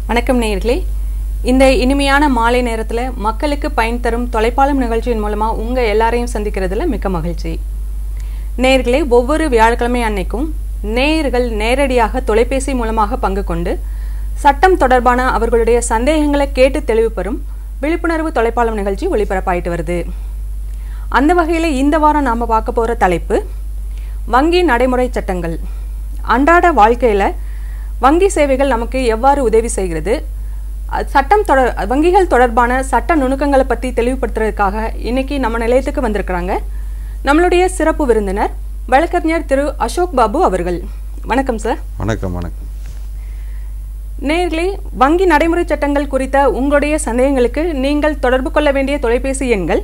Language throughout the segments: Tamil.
வணக்கம் நேயர்களே. இந்த இனிமையான மாலை நேரத்தில் மக்களுக்கு பயன் தரும் தொலைப்பாலம் நிகழ்ச்சியின் மூலமாக உங்கள் எல்லாரையும் சந்திக்கிறதுல மிக்க மகிழ்ச்சி. நேயர்களே, ஒவ்வொரு வியாழக்கிழமை அன்னைக்கும் நேயர்கள் நேரடியாக தொலைபேசி மூலமாக பங்கு கொண்டு சட்டம் தொடர்பான அவர்களுடைய சந்தேகங்களை கேட்டு தெளிவு பெறும் விழிப்புணர்வு தொலைப்பாலம் நிகழ்ச்சி ஒளிபரப்பாயிட்டு வருது. அந்த வகையில் இந்த வாரம் நாம் பார்க்க போகிற தலைப்பு வங்கி நடைமுறை சட்டங்கள். அன்றாட வாழ்க்கையில் வங்கி சேவைகள் நமக்கு எவ்வாறு உதவி செய்கிறது, வங்கிகள் தொடர்பான சட்ட நுணுக்கங்களை பற்றி தெளிவுபடுத்துறதுக்காக இன்னைக்கு நம்ம நிலையத்துக்கு வந்திருக்கிறாங்க நம்மளுடைய சிறப்பு விருந்தினர் வழக்கறிஞர் திரு அசோக் பாபு அவர்கள். வணக்கம் சார். வணக்கம். வணக்கம் நேயர்களே, வங்கி நடைமுறை சட்டங்கள் குறித்த உங்களுடைய சந்தேகங்களுக்கு நீங்கள் தொடர்பு கொள்ள வேண்டிய தொலைபேசி எண்கள்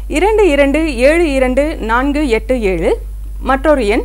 22722487, மற்றொரு எண்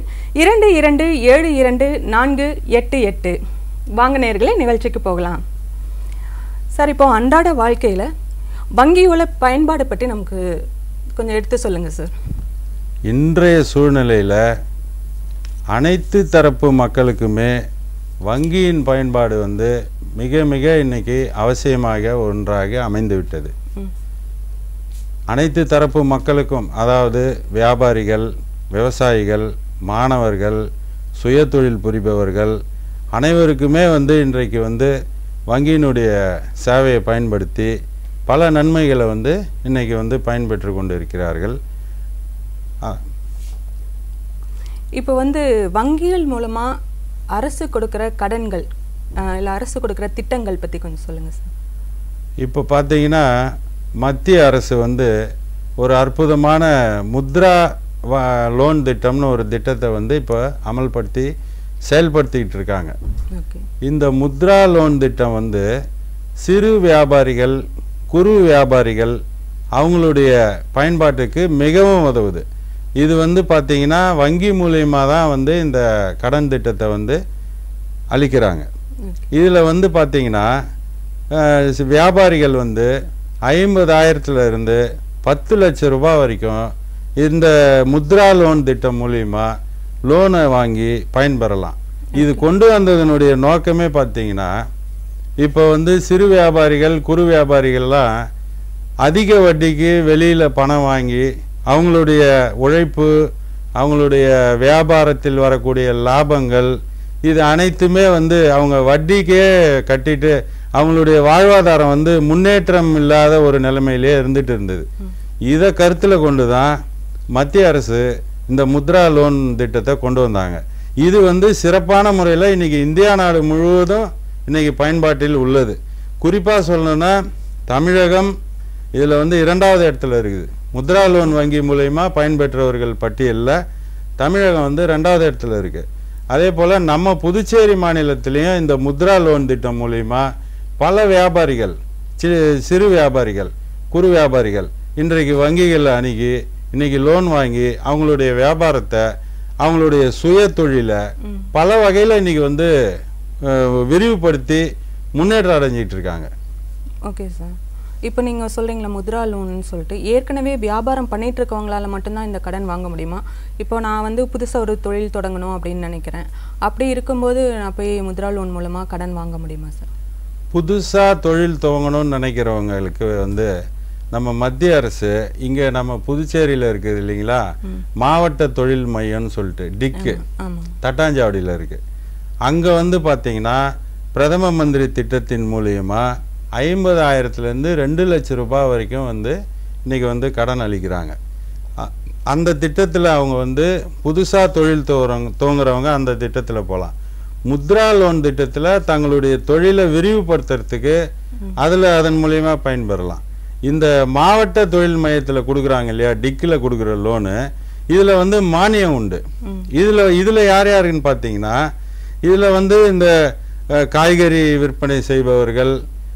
22722488. வாங்க நேயர்களே, நிகழ்ச்சிக்கு போகலாம். சார், இப்போ அன்றாட வாழ்க்கையில் வங்கியோட பயன்பாடு பற்றி நமக்கு கொஞ்சம் எடுத்து சொல்லுங்கள் சார். இன்றைய சூழ்நிலையில் அனைத்து தரப்பு மக்களுக்குமே வங்கியின் பயன்பாடு மிக மிக இன்னைக்கு அவசியமாக ஒன்றாக அமைந்துவிட்டது. அனைத்து தரப்பு மக்களுக்கும், அதாவது வியாபாரிகள், விவசாயிகள், மாணவர்கள், சுய தொழில் புரிபவர்கள் அனைவருக்குமே இன்றைக்கு வங்கியினுடைய சேவையை பயன்படுத்தி பல நன்மைகளை இன்னைக்கு பயன்பெற்று கொண்டு இருக்கிறார்கள். இப்போ வங்கிகள் மூலமாக அரசு கொடுக்குற கடன்கள் இல்லை அரசு கொடுக்குற திட்டங்கள் பற்றி கொஞ்சம் சொல்லுங்கள் சார். இப்போ பார்த்தீங்கன்னா மத்திய அரசு ஒரு அற்புதமான முத்ரா லோன் திட்டம்னு ஒரு திட்டத்தை இப்போ அமல்படுத்தி செயல்படுத்திக்கிட்டு இருக்காங்க. இந்த முத்ரா லோன் திட்டம் சிறு வியாபாரிகள், குறு வியாபாரிகள் அவங்களுடைய பயன்பாட்டுக்கு மிகவும் உதவுது. இது பார்த்தீங்கன்னா வங்கி மூலியமாக தான் இந்த கடன் திட்டத்தை அளிக்கிறாங்க. இதில் பார்த்தீங்கன்னா வியாபாரிகள் 50,000 இருந்து 10 லட்சம் ரூபாய் வரைக்கும் இந்த முத்ரா லோன் திட்டம் மூலியமா லோனை வாங்கி பயன்பெறலாம். இது கொண்டு வந்ததனுடைய நோக்கமே பார்த்தீங்கன்னா இப்போ சிறு வியாபாரிகள், குறு வியாபாரிகள்லாம் அதிக வட்டிக்கு வெளியில் பணம் வாங்கி அவங்களுடைய உழைப்பு, அவங்களுடைய வியாபாரத்தில் வரக்கூடிய லாபங்கள் இது அனைத்துமே அவங்க வட்டிக்கே கட்டிட்டு அவங்களுடைய வாழ்வாதாரம் முன்னேற்றம் இல்லாத ஒரு நிலைமையிலே இருந்துட்டு இருந்தது. இதை கருத்தில் கொண்டு தான் மத்திய அரசு இந்த முத்ரா லோன் திட்டத்தை கொண்டு வந்தாங்க. இது சிறப்பான முறையில் இன்னைக்கு இந்தியா நாடு முழுவதும் இன்னைக்கு பயன்பாட்டில் உள்ளது. குறிப்பாக சொல்லணும்னா தமிழகம் இதில் 2வது இடத்துல இருக்குது. முத்ரா லோன் வங்கி மூலயமா பயன்பெற்றவர்கள் பட்டியலில் தமிழகம் 2வது இடத்துல இருக்குது. அதே போல் நம்ம புதுச்சேரி மாநிலத்திலையும் இந்த முத்ரா லோன் திட்டம் மூலயமா பல வியாபாரிகள், சிறு வியாபாரிகள், குறு வியாபாரிகள் இன்றைக்கு வங்கிகளில் அணுகி இன்னைக்கு லோன் வாங்கி அவங்களுடைய வியாபாரத்தை, அவங்களுடைய சுய தொழிலை பல வகையில் இன்னைக்கு விரிவுபடுத்தி முன்னேற்றம் அடைஞ்சிட்டு இருக்காங்க. ஓகே சார், இப்போ நீங்கள் சொல்கிறீங்களா முத்ரா லோன்னு சொல்லிட்டு, ஏற்கனவே வியாபாரம் பண்ணிட்டு இருக்கவங்களால மட்டும்தான் இந்த கடன் வாங்க முடியுமா? இப்போ நான் புதுசாக ஒரு தொழில் தொடங்கணும் அப்படின்னு நினைக்கிறேன். அப்படி இருக்கும்போது நான் போய் முத்ரா லோன் மூலமாக கடன் வாங்க முடியுமா சார்? புதுசாக தொழில் துவங்கணும்னு நினைக்கிறவங்களுக்கு நம்ம மத்திய அரசு இங்கே நம்ம புதுச்சேரியில் இருக்குது இல்லைங்களா, மாவட்ட தொழில் மையம்னு சொல்லிட்டு டிக்கு தட்டாஞ்சாவடியில் இருக்குது. அங்கே பார்த்தீங்கன்னா பிரதம மந்திரி திட்டத்தின் மூலியமா 50,000 2 லட்சம் ரூபாய் வரைக்கும் இன்னைக்கு கடன் அளிக்கிறாங்க. அந்த திட்டத்தில் அவங்க புதுசாக தொழில் துவங்குறவங்க அந்த திட்டத்தில் போகலாம். முத்ரா லோன் திட்டத்தில் தங்களுடைய தொழிலை விரிவுபடுத்துறதுக்கு அதன் மூலியமா பயன்பெறலாம். இந்த மாவட்ட தொழில் மையத்தில் கொடுக்குறாங்க இல்லையா, டிக்கில் கொடுக்குற லோனு, இதில் மானியம் உண்டு. இதில் யார் யாருன்னு பார்த்தீங்கன்னா இதில் இந்த காய்கறி விற்பனை செய்பவர்கள்,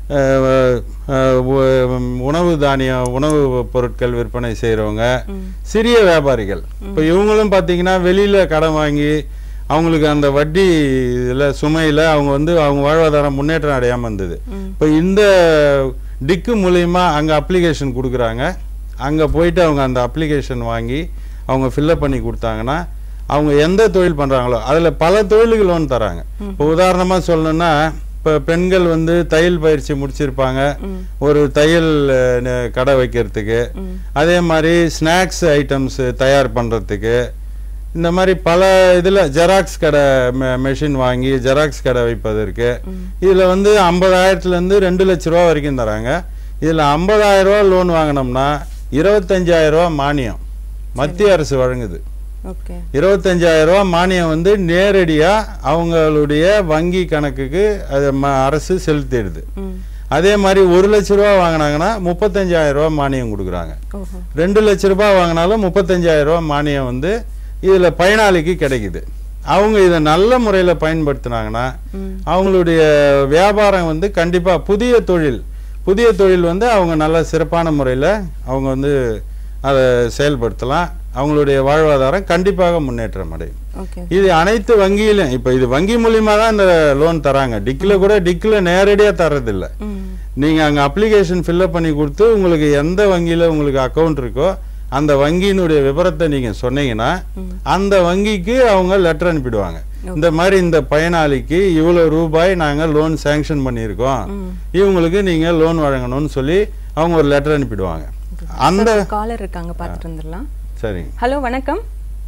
உணவு பொருட்கள் விற்பனை செய்கிறவங்க, சிறிய வியாபாரிகள். இப்போ இவங்களும் பார்த்தீங்கன்னா வெளியில் கடன் வாங்கி அவங்களுக்கு அந்த வட்டி இதில் சுமையில் அவங்க அவங்க வாழ்வாதாரம் முன்னேற்றம் அடையாமல் இருந்தது. இப்போ இந்த டிக்கு மூலயமா அங்கே அப்ளிகேஷன் கொடுக்குறாங்க. அங்கே போயிட்டு அவங்க அந்த அப்ளிகேஷன் வாங்கி அவங்க ஃபில்லப் பண்ணி கொடுத்தாங்கன்னா அவங்க எந்த தொழில் பண்ணுறாங்களோ அதில் பல தொழிலுக்கு லோன் தராங்க. இப்போ உதாரணமாக சொல்லணும்னா இப்போ பெண்கள் வந்து தையல் பயிற்சி முடிச்சிருப்பாங்க ஒரு தையல் கடை வைக்கிறதுக்கு, அதே மாதிரி ஸ்நாக்ஸ் ஐட்டம்ஸ் தயார் பண்ணுறதுக்கு, இந்த மாதிரி பல இதில் ஜெராக்ஸ் கடை மெஷின் வாங்கி ஜெராக்ஸ் கடை வைப்பதற்கு இதில் வந்து 50,000லேருந்து 2 லட்ச ரூபா வரைக்கும் தராங்க. இதில் 50,000 ரூபா லோன் வாங்கினோம்னா 25,000 ரூபா மானியம் மத்திய அரசு வழங்குது. 25,000 ரூபா மானியம் வந்து நேரடியாக அவங்களுடைய வங்கி கணக்குக்கு அது அரசு செலுத்திடுது. அதே மாதிரி 1 லட்ச ரூபா வாங்கினாங்கன்னா 35,000 ரூபா மானியம் கொடுக்குறாங்க. 2 லட்ச ரூபா வாங்கினாலும் 35,000 ரூபா மானியம் வந்து இதில் பயனாளிக்கு கிடைக்குது. அவங்க இதை நல்ல முறையில் பயன்படுத்தினாங்கன்னா அவங்களுடைய வியாபாரம் வந்து கண்டிப்பாக புதிய தொழில் வந்து அவங்க நல்ல சிறப்பான முறையில் அவங்க வந்து அதை செயல்படுத்தலாம். அவங்களுடைய வாழ்வாதாரம் கண்டிப்பாக முன்னேற்றம் அடையும். இது அனைத்து வங்கியிலும் இப்போ இது வங்கி மூலியமாக தான் இந்த லோன் தராங்க. டிக்கில் நேரடியாக தர்றதில்லை. நீங்கள் அங்கே அப்ளிகேஷன் ஃபில்அப் பண்ணி கொடுத்து உங்களுக்கு எந்த வங்கியில் உங்களுக்கு அக்கௌண்ட் இருக்கோ அந்த வங்கியினுடைய விவரத்தை நீங்கள் சொன்னீங்கன்னா அந்த வங்கிக்கு அவங்க லெட்டர் அனுப்பிடுவாங்க. இந்த மாதிரி இந்த பயனாளிக்கு இவ்வளோ ரூபாய் நாங்கள் லோன் சேங்ஷன் பண்ணியிருக்கோம், இவங்களுக்கு நீங்கள் லோன் வழங்கணும்னு சொல்லி அவங்க ஒரு லெட்டர் அனுப்பிடுவாங்க. அந்த காலர் இருக்காங்க, பார்த்துட்டு வந்துடலாம். சரி, ஹலோ வணக்கம்.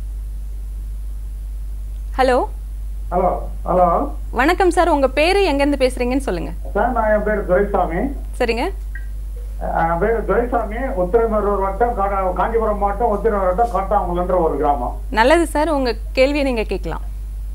ஹலோ ஹலோ ஹலோ வணக்கம் சார், உங்க பேரு எங்கேருந்து பேசுறீங்கன்னு சொல்லுங்க சார். நான் என் பேர் துரைசாமி. சரிங்க. பேர் துரைசாமி, உத்திரமேரூர் வட்டம், காஞ்சிபுரம் மாவட்டம், உத்திரமேரூர் வட்டம், காட்டாங்குளன்ற ஒரு கிராமம். நல்லது சார், உங்க கேள்வியை நீங்க கேட்கலாம்.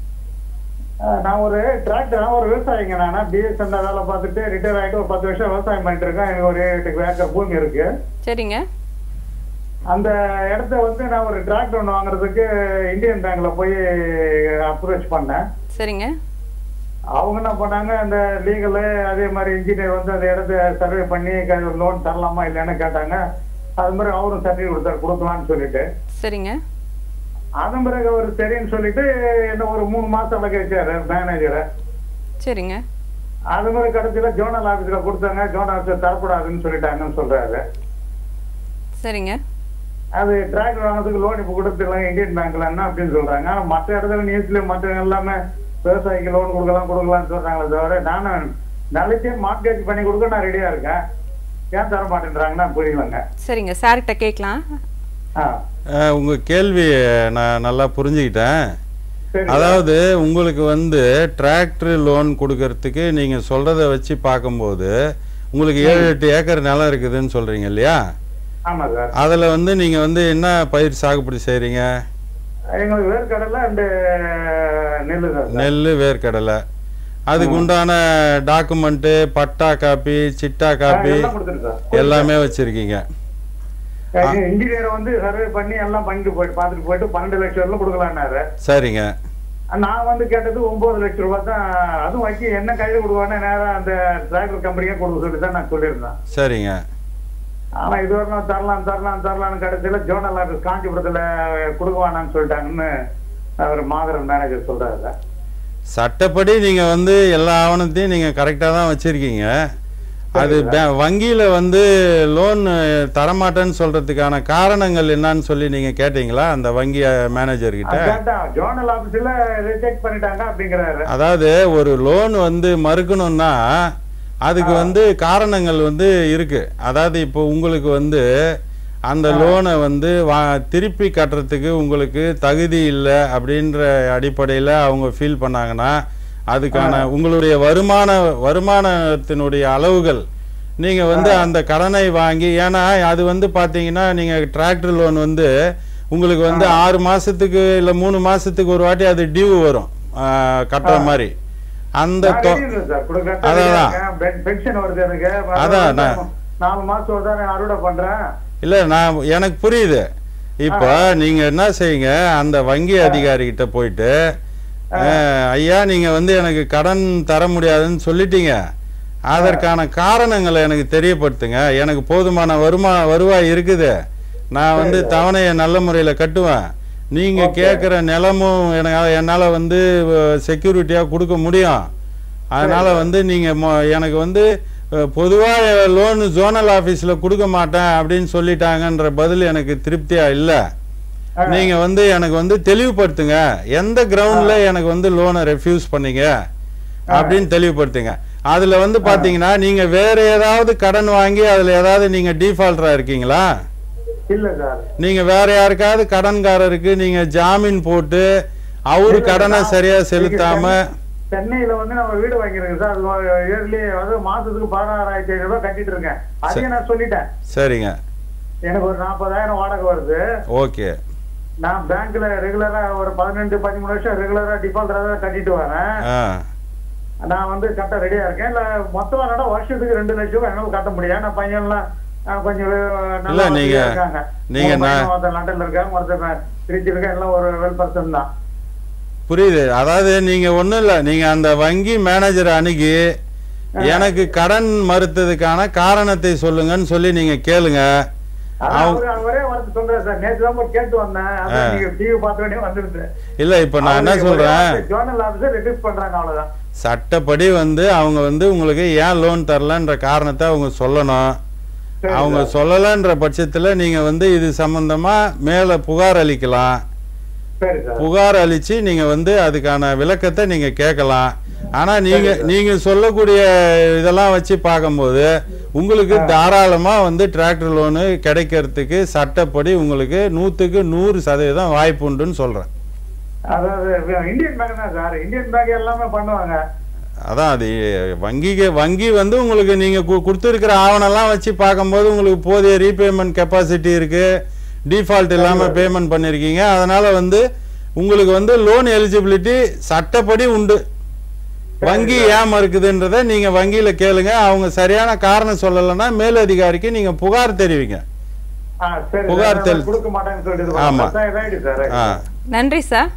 நான் ஒரு டிராக்டர், ஒரு விவசாயிங்க. நான் பிஎஸ்என்ல வேலை பார்த்துட்டு ரிட்டையர் ஆகிட்டு ஒரு 10 வருஷம் விவசாயம் பண்ணிட்டு இருக்கேன். எனக்கு ஒரு 8 ஏக்கர் பூமி இருக்கு. சரிங்க. அந்த இடத்த வந்து நான் ஒரு டிராக்டர் ஒன்று வாங்குறதுக்கு இந்தியன் பேங்க்ல போய் அப்ரோச் பண்ணேன். சரிங்க. அவங்க என்ன பண்ணாங்க, அந்த லீகலு அதே மாதிரி இன்ஜினியர் வந்து அந்த இடத்த சர்வே பண்ணி லோன் தரலாமா இல்லைன்னு கேட்டாங்க. அது மாதிரி அவரும் சர்டிஃபிகேட் கொடுக்கலான்னு சொல்லிட்டு. சரிங்க. அதன் பிறகு அவர் சரின்னு சொல்லிட்டு என்ன ஒரு 3 மாசம் வச்சாரு மேனேஜரை. சரிங்க. அது மாதிரி கடைசியில ஜோனல் ஆபீஸ்ல கொடுத்தாங்க. ஜோனல் ஆபீஸ்ல தரக்கூடாதுன்னு சொல்லிட்டாங்கன்னு சொல்றாரு. சரிங்க. அது டிராக்டர் வாங்குறதுக்கு லோன் இப்ப கொடுத்துருக்காங்க இந்தியன் பேங்க்ல என்ன அப்படின்னு சொல்றாங்க. ஆனா மற்ற இடத்துல நியூஸ்ல மற்ற எல்லாமே விவசாயிக்கு லோன் கொடுக்கலாம்னு சொல்றாங்களே தவிர நானும் நாளைக்கே மார்க்கெட் பண்ணி கொடுக்க நான் ரெடியா இருக்கேன். ஏன் தர மாட்டேன்றாங்கன்னா புரியலங்க. சரிங்க, சார்கிட்ட கேட்கலாம். உங்க கேள்வி நான் நல்லா புரிஞ்சுக்கிட்டேன். அதாவது உங்களுக்கு வந்து டிராக்டர் லோன் கொடுக்கறதுக்கு நீங்க சொல்றத வச்சு பார்க்கும்போது உங்களுக்கு 7-8 ஏக்கர் நிலம் இருக்குதுன்னு சொல்றீங்க இல்லையா? ஆமா சார். அதுல வந்து நீங்க வந்து என்ன பயிர் சாகுபடி செய்றீங்க? எங்களுக்கு வேர்க்கடலை அண்ட் நெல், வேர்க்கடலை. அதுக்கு உண்டான document, patta copy, chitta copy எல்லாமே வச்சிருக்கீங்க. இன்ஜினியர் வந்து சர்வே பண்ணி எல்லாம் பண்ணிட்டு பார்த்துட்டு போயிட்டு 12 லட்சம் ரூபாய் கொடுக்கலான்னாரு. சரிங்க. நான் வந்து கேட்டது 9 லட்சம் ரூபாய் தான். அதுவும் வைக்க என்ன கையில் கொடுவானே நேரம் அந்த டிராக்டர் கம்பெனியே கொடுக்க சொல்லி தான் நான் சொல்லியிருந்தேன். சரிங்க. ஆனா இதுவரை தரலாம்னு கடைசியில ஜோனல் ஆபீஸ் காஞ்சிபுரத்துல கொடுக்குவானான்னு சொல்லிட்டாங்கன்னு அவர் மாதரன் மேனேஜர் சொல்றாரு. சட்டப்படி நீங்க வந்து எல்லா ஆவணத்தையும் நீங்க கரெக்டா தான் வச்சிருக்கீங்க. அது வங்கியில வந்து லோன் தரமாட்டேன்னு சொல்றதுக்கான காரணங்கள் என்னன்னு சொல்லி நீங்க கேட்டீங்களா அந்த வங்கி மேனேஜர் கிட்ட? ஜோனல் ஆபீஸ்ல ரிஜெக்ட் பண்ணிட்டாங்க அப்படிங்கிறாரு. அதாவது ஒரு லோன் வந்து மறுக்கணும்னா அதுக்கு வந்து காரணங்கள் வந்து இருக்கு. அதாவது இப்போ உங்களுக்கு வந்து அந்த லோனை வந்து திருப்பி கட்டுறதுக்கு உங்களுக்கு தகுதி இல்லை அப்படின்ற அடிப்படையில் அவங்க ஃபீல் பண்ணாங்கன்னா அதுக்கான உங்களுடைய வருமானத்தினுடைய அளவுகள் நீங்கள் வந்து அந்த கடனை வாங்கி, ஏன்னா அது வந்து பார்த்தீங்கன்னா நீங்கள் டிராக்டர் லோன் வந்து உங்களுக்கு வந்து 6 மாதத்துக்கு இல்லை 3 மாதத்துக்கு ஒரு வாட்டி அது டியூ வரும் கட்டுற மாதிரி. அந்த இல்ல நான் எனக்கு புரியுது. இப்போ நீங்க என்ன செய்யுங்க, அந்த வங்கி அதிகாரி கிட்ட போயிட்டு ஐயா நீங்க வந்து எனக்கு கடன் தர முடியாதுன்னு சொல்லிட்டீங்க, அதற்கான காரணங்களை எனக்கு தெரியப்படுத்துங்க, எனக்கு போதுமான வருவாய் இருக்குது, நான் வந்து தவணையை நல்ல முறையில கட்டுவேன், நீங்க கேட்குற நிலமும் என்னால் வந்து செக்யூரிட்டியாக கொடுக்க முடியும், அதனால வந்து நீங்க எனக்கு வந்து பொதுவாக லோன் ஜோனல் ஆஃபீஸில் கொடுக்க மாட்டேன் அப்படின்னு சொல்லிட்டாங்கன்ற பதில் எனக்கு திருப்தியா இல்லை. நீங்க வந்து எனக்கு வந்து தெளிவுபடுத்துங்க, எந்த கிரவுண்ட்ல எனக்கு வந்து லோனை ரெஃப்யூஸ் பண்ணீங்க அப்படின்னு தெளிவுபடுத்துங்க. அதுல வந்து பாத்தீங்கன்னா நீங்க வேற ஏதாவது கடன் வாங்கி அதுல ஏதாவது நீங்க டிஃபால்டரா இருக்கீங்களா? இல்ல சார். நீங்க வேற யாருக்காவது கடன்காரருக்கு நீங்க ஜாமீன் போட்டு அவரு கடனை சரியா செலுத்தாம சென்னையில வந்து நம்ம வீடு வாங்கிருக்கேன் சார். இயர்லி வந்து மாசத்துக்கு 16,500 ரூபாய் கட்டிட்டு இருக்கேன். அதையும் நான் சொல்லிட்டேன். சரிங்க. எனக்கு ஒரு 40,000 வாடகை வருது. ஓகே. நான் பேங்க்ல ரெகுலரா ஒரு 12-13 வருஷம் ரெகுலரா டிஃபால்டரா கட்டிட்டு வரேன். நான் வந்து கட்ட ரெடியா இருக்கேன். இல்ல மொத்தமா வருஷத்துக்கு 2 லட்சம் ரூபாய் என்னால கட்ட முடியாது. நான் பையன்லாம் கொஞ்சம் நல்லா இருக்காங்க. நீங்க லண்டன்ல இருக்காங்க, ஒருத்தர் திருச்சி இருக்க, எல்லாம் ஒரு வெல் பர்சன் தான். புரியுது. அதாவது நீங்க ஒண்ணும் இல்ல, நீங்க அந்த வங்கி மேனேஜரை அணுகி எனக்கு கடன் மறுத்ததுக்கான காரணத்தை சொல்லுங்கன்னு சொல்லி நீங்க கேளுங்க. அவரே வந்து சொல்றேன் சார். நேற்று தான் கேட்டு வந்தேன். நீங்க டிவி பார்த்தோடனே வந்துருந்தேன். இல்ல இப்ப நான் என்ன சொல்றேன், ஜோனல் ஆபீசர் ரெடியூஸ் பண்றாங்க, அவ்வளவுதான். சட்டப்படி வந்து அவங்க வந்து உங்களுக்கு ஏன் லோன் தரலன்ற காரணத்தை அவங்க சொல்லணும். அவங்க சொல்லலன்ற பட்சத்துல நீங்க வந்து இது சம்பந்தமா மேல புகார் அளிக்கலாம். புகார் அளிச்சு நீங்க வந்து அதுக்கான விளக்கத்தை நீங்க கேட்கலாம். ஆனா நீங்க சொல்லக்கூடிய இதெல்லாம் வச்சு பார்க்கும்போது உங்களுக்கு தாராளமா வந்து டிராக்டர் லோனு கிடைக்கிறதுக்கு சட்டப்படி உங்களுக்கு 100க்கு 100% வாய்ப்பு உண்டுன்னு சொல்றேன். அதாவது இந்தியன் பேங்க் தான் சார். இந்தியன் பேங்க் எல்லாமே பண்ணுவாங்க. அதான் அது வங்கி வந்து உங்களுக்கு நீங்க கொடுத்துருக்கிற ஆவணம்லாம் வச்சு பார்க்கும்போது உங்களுக்கு போதிய ரீபேமெண்ட் கெப்பாசிட்டி இருக்கு, டிஃபால்ட் இல்லாம பேமெண்ட் பண்ணிருக்கீங்க. அதனால வந்து உங்களுக்கு வந்து லோன் எலிஜிபிலிட்டி சட்டப்படி உண்டு. வங்கி ஏன் மறுக்குதுன்றத நீங்க வங்கியில கேளுங்க. அவங்க சரியான காரணம் சொல்லலைன்னா மேலதிகாரிக்கு நீங்க புகார் தெரிவிங்க. புகார் கொடுக்க மாட்டாங்கன்னு சொல்லிட்டு. ஆமா. நன்றி சார்.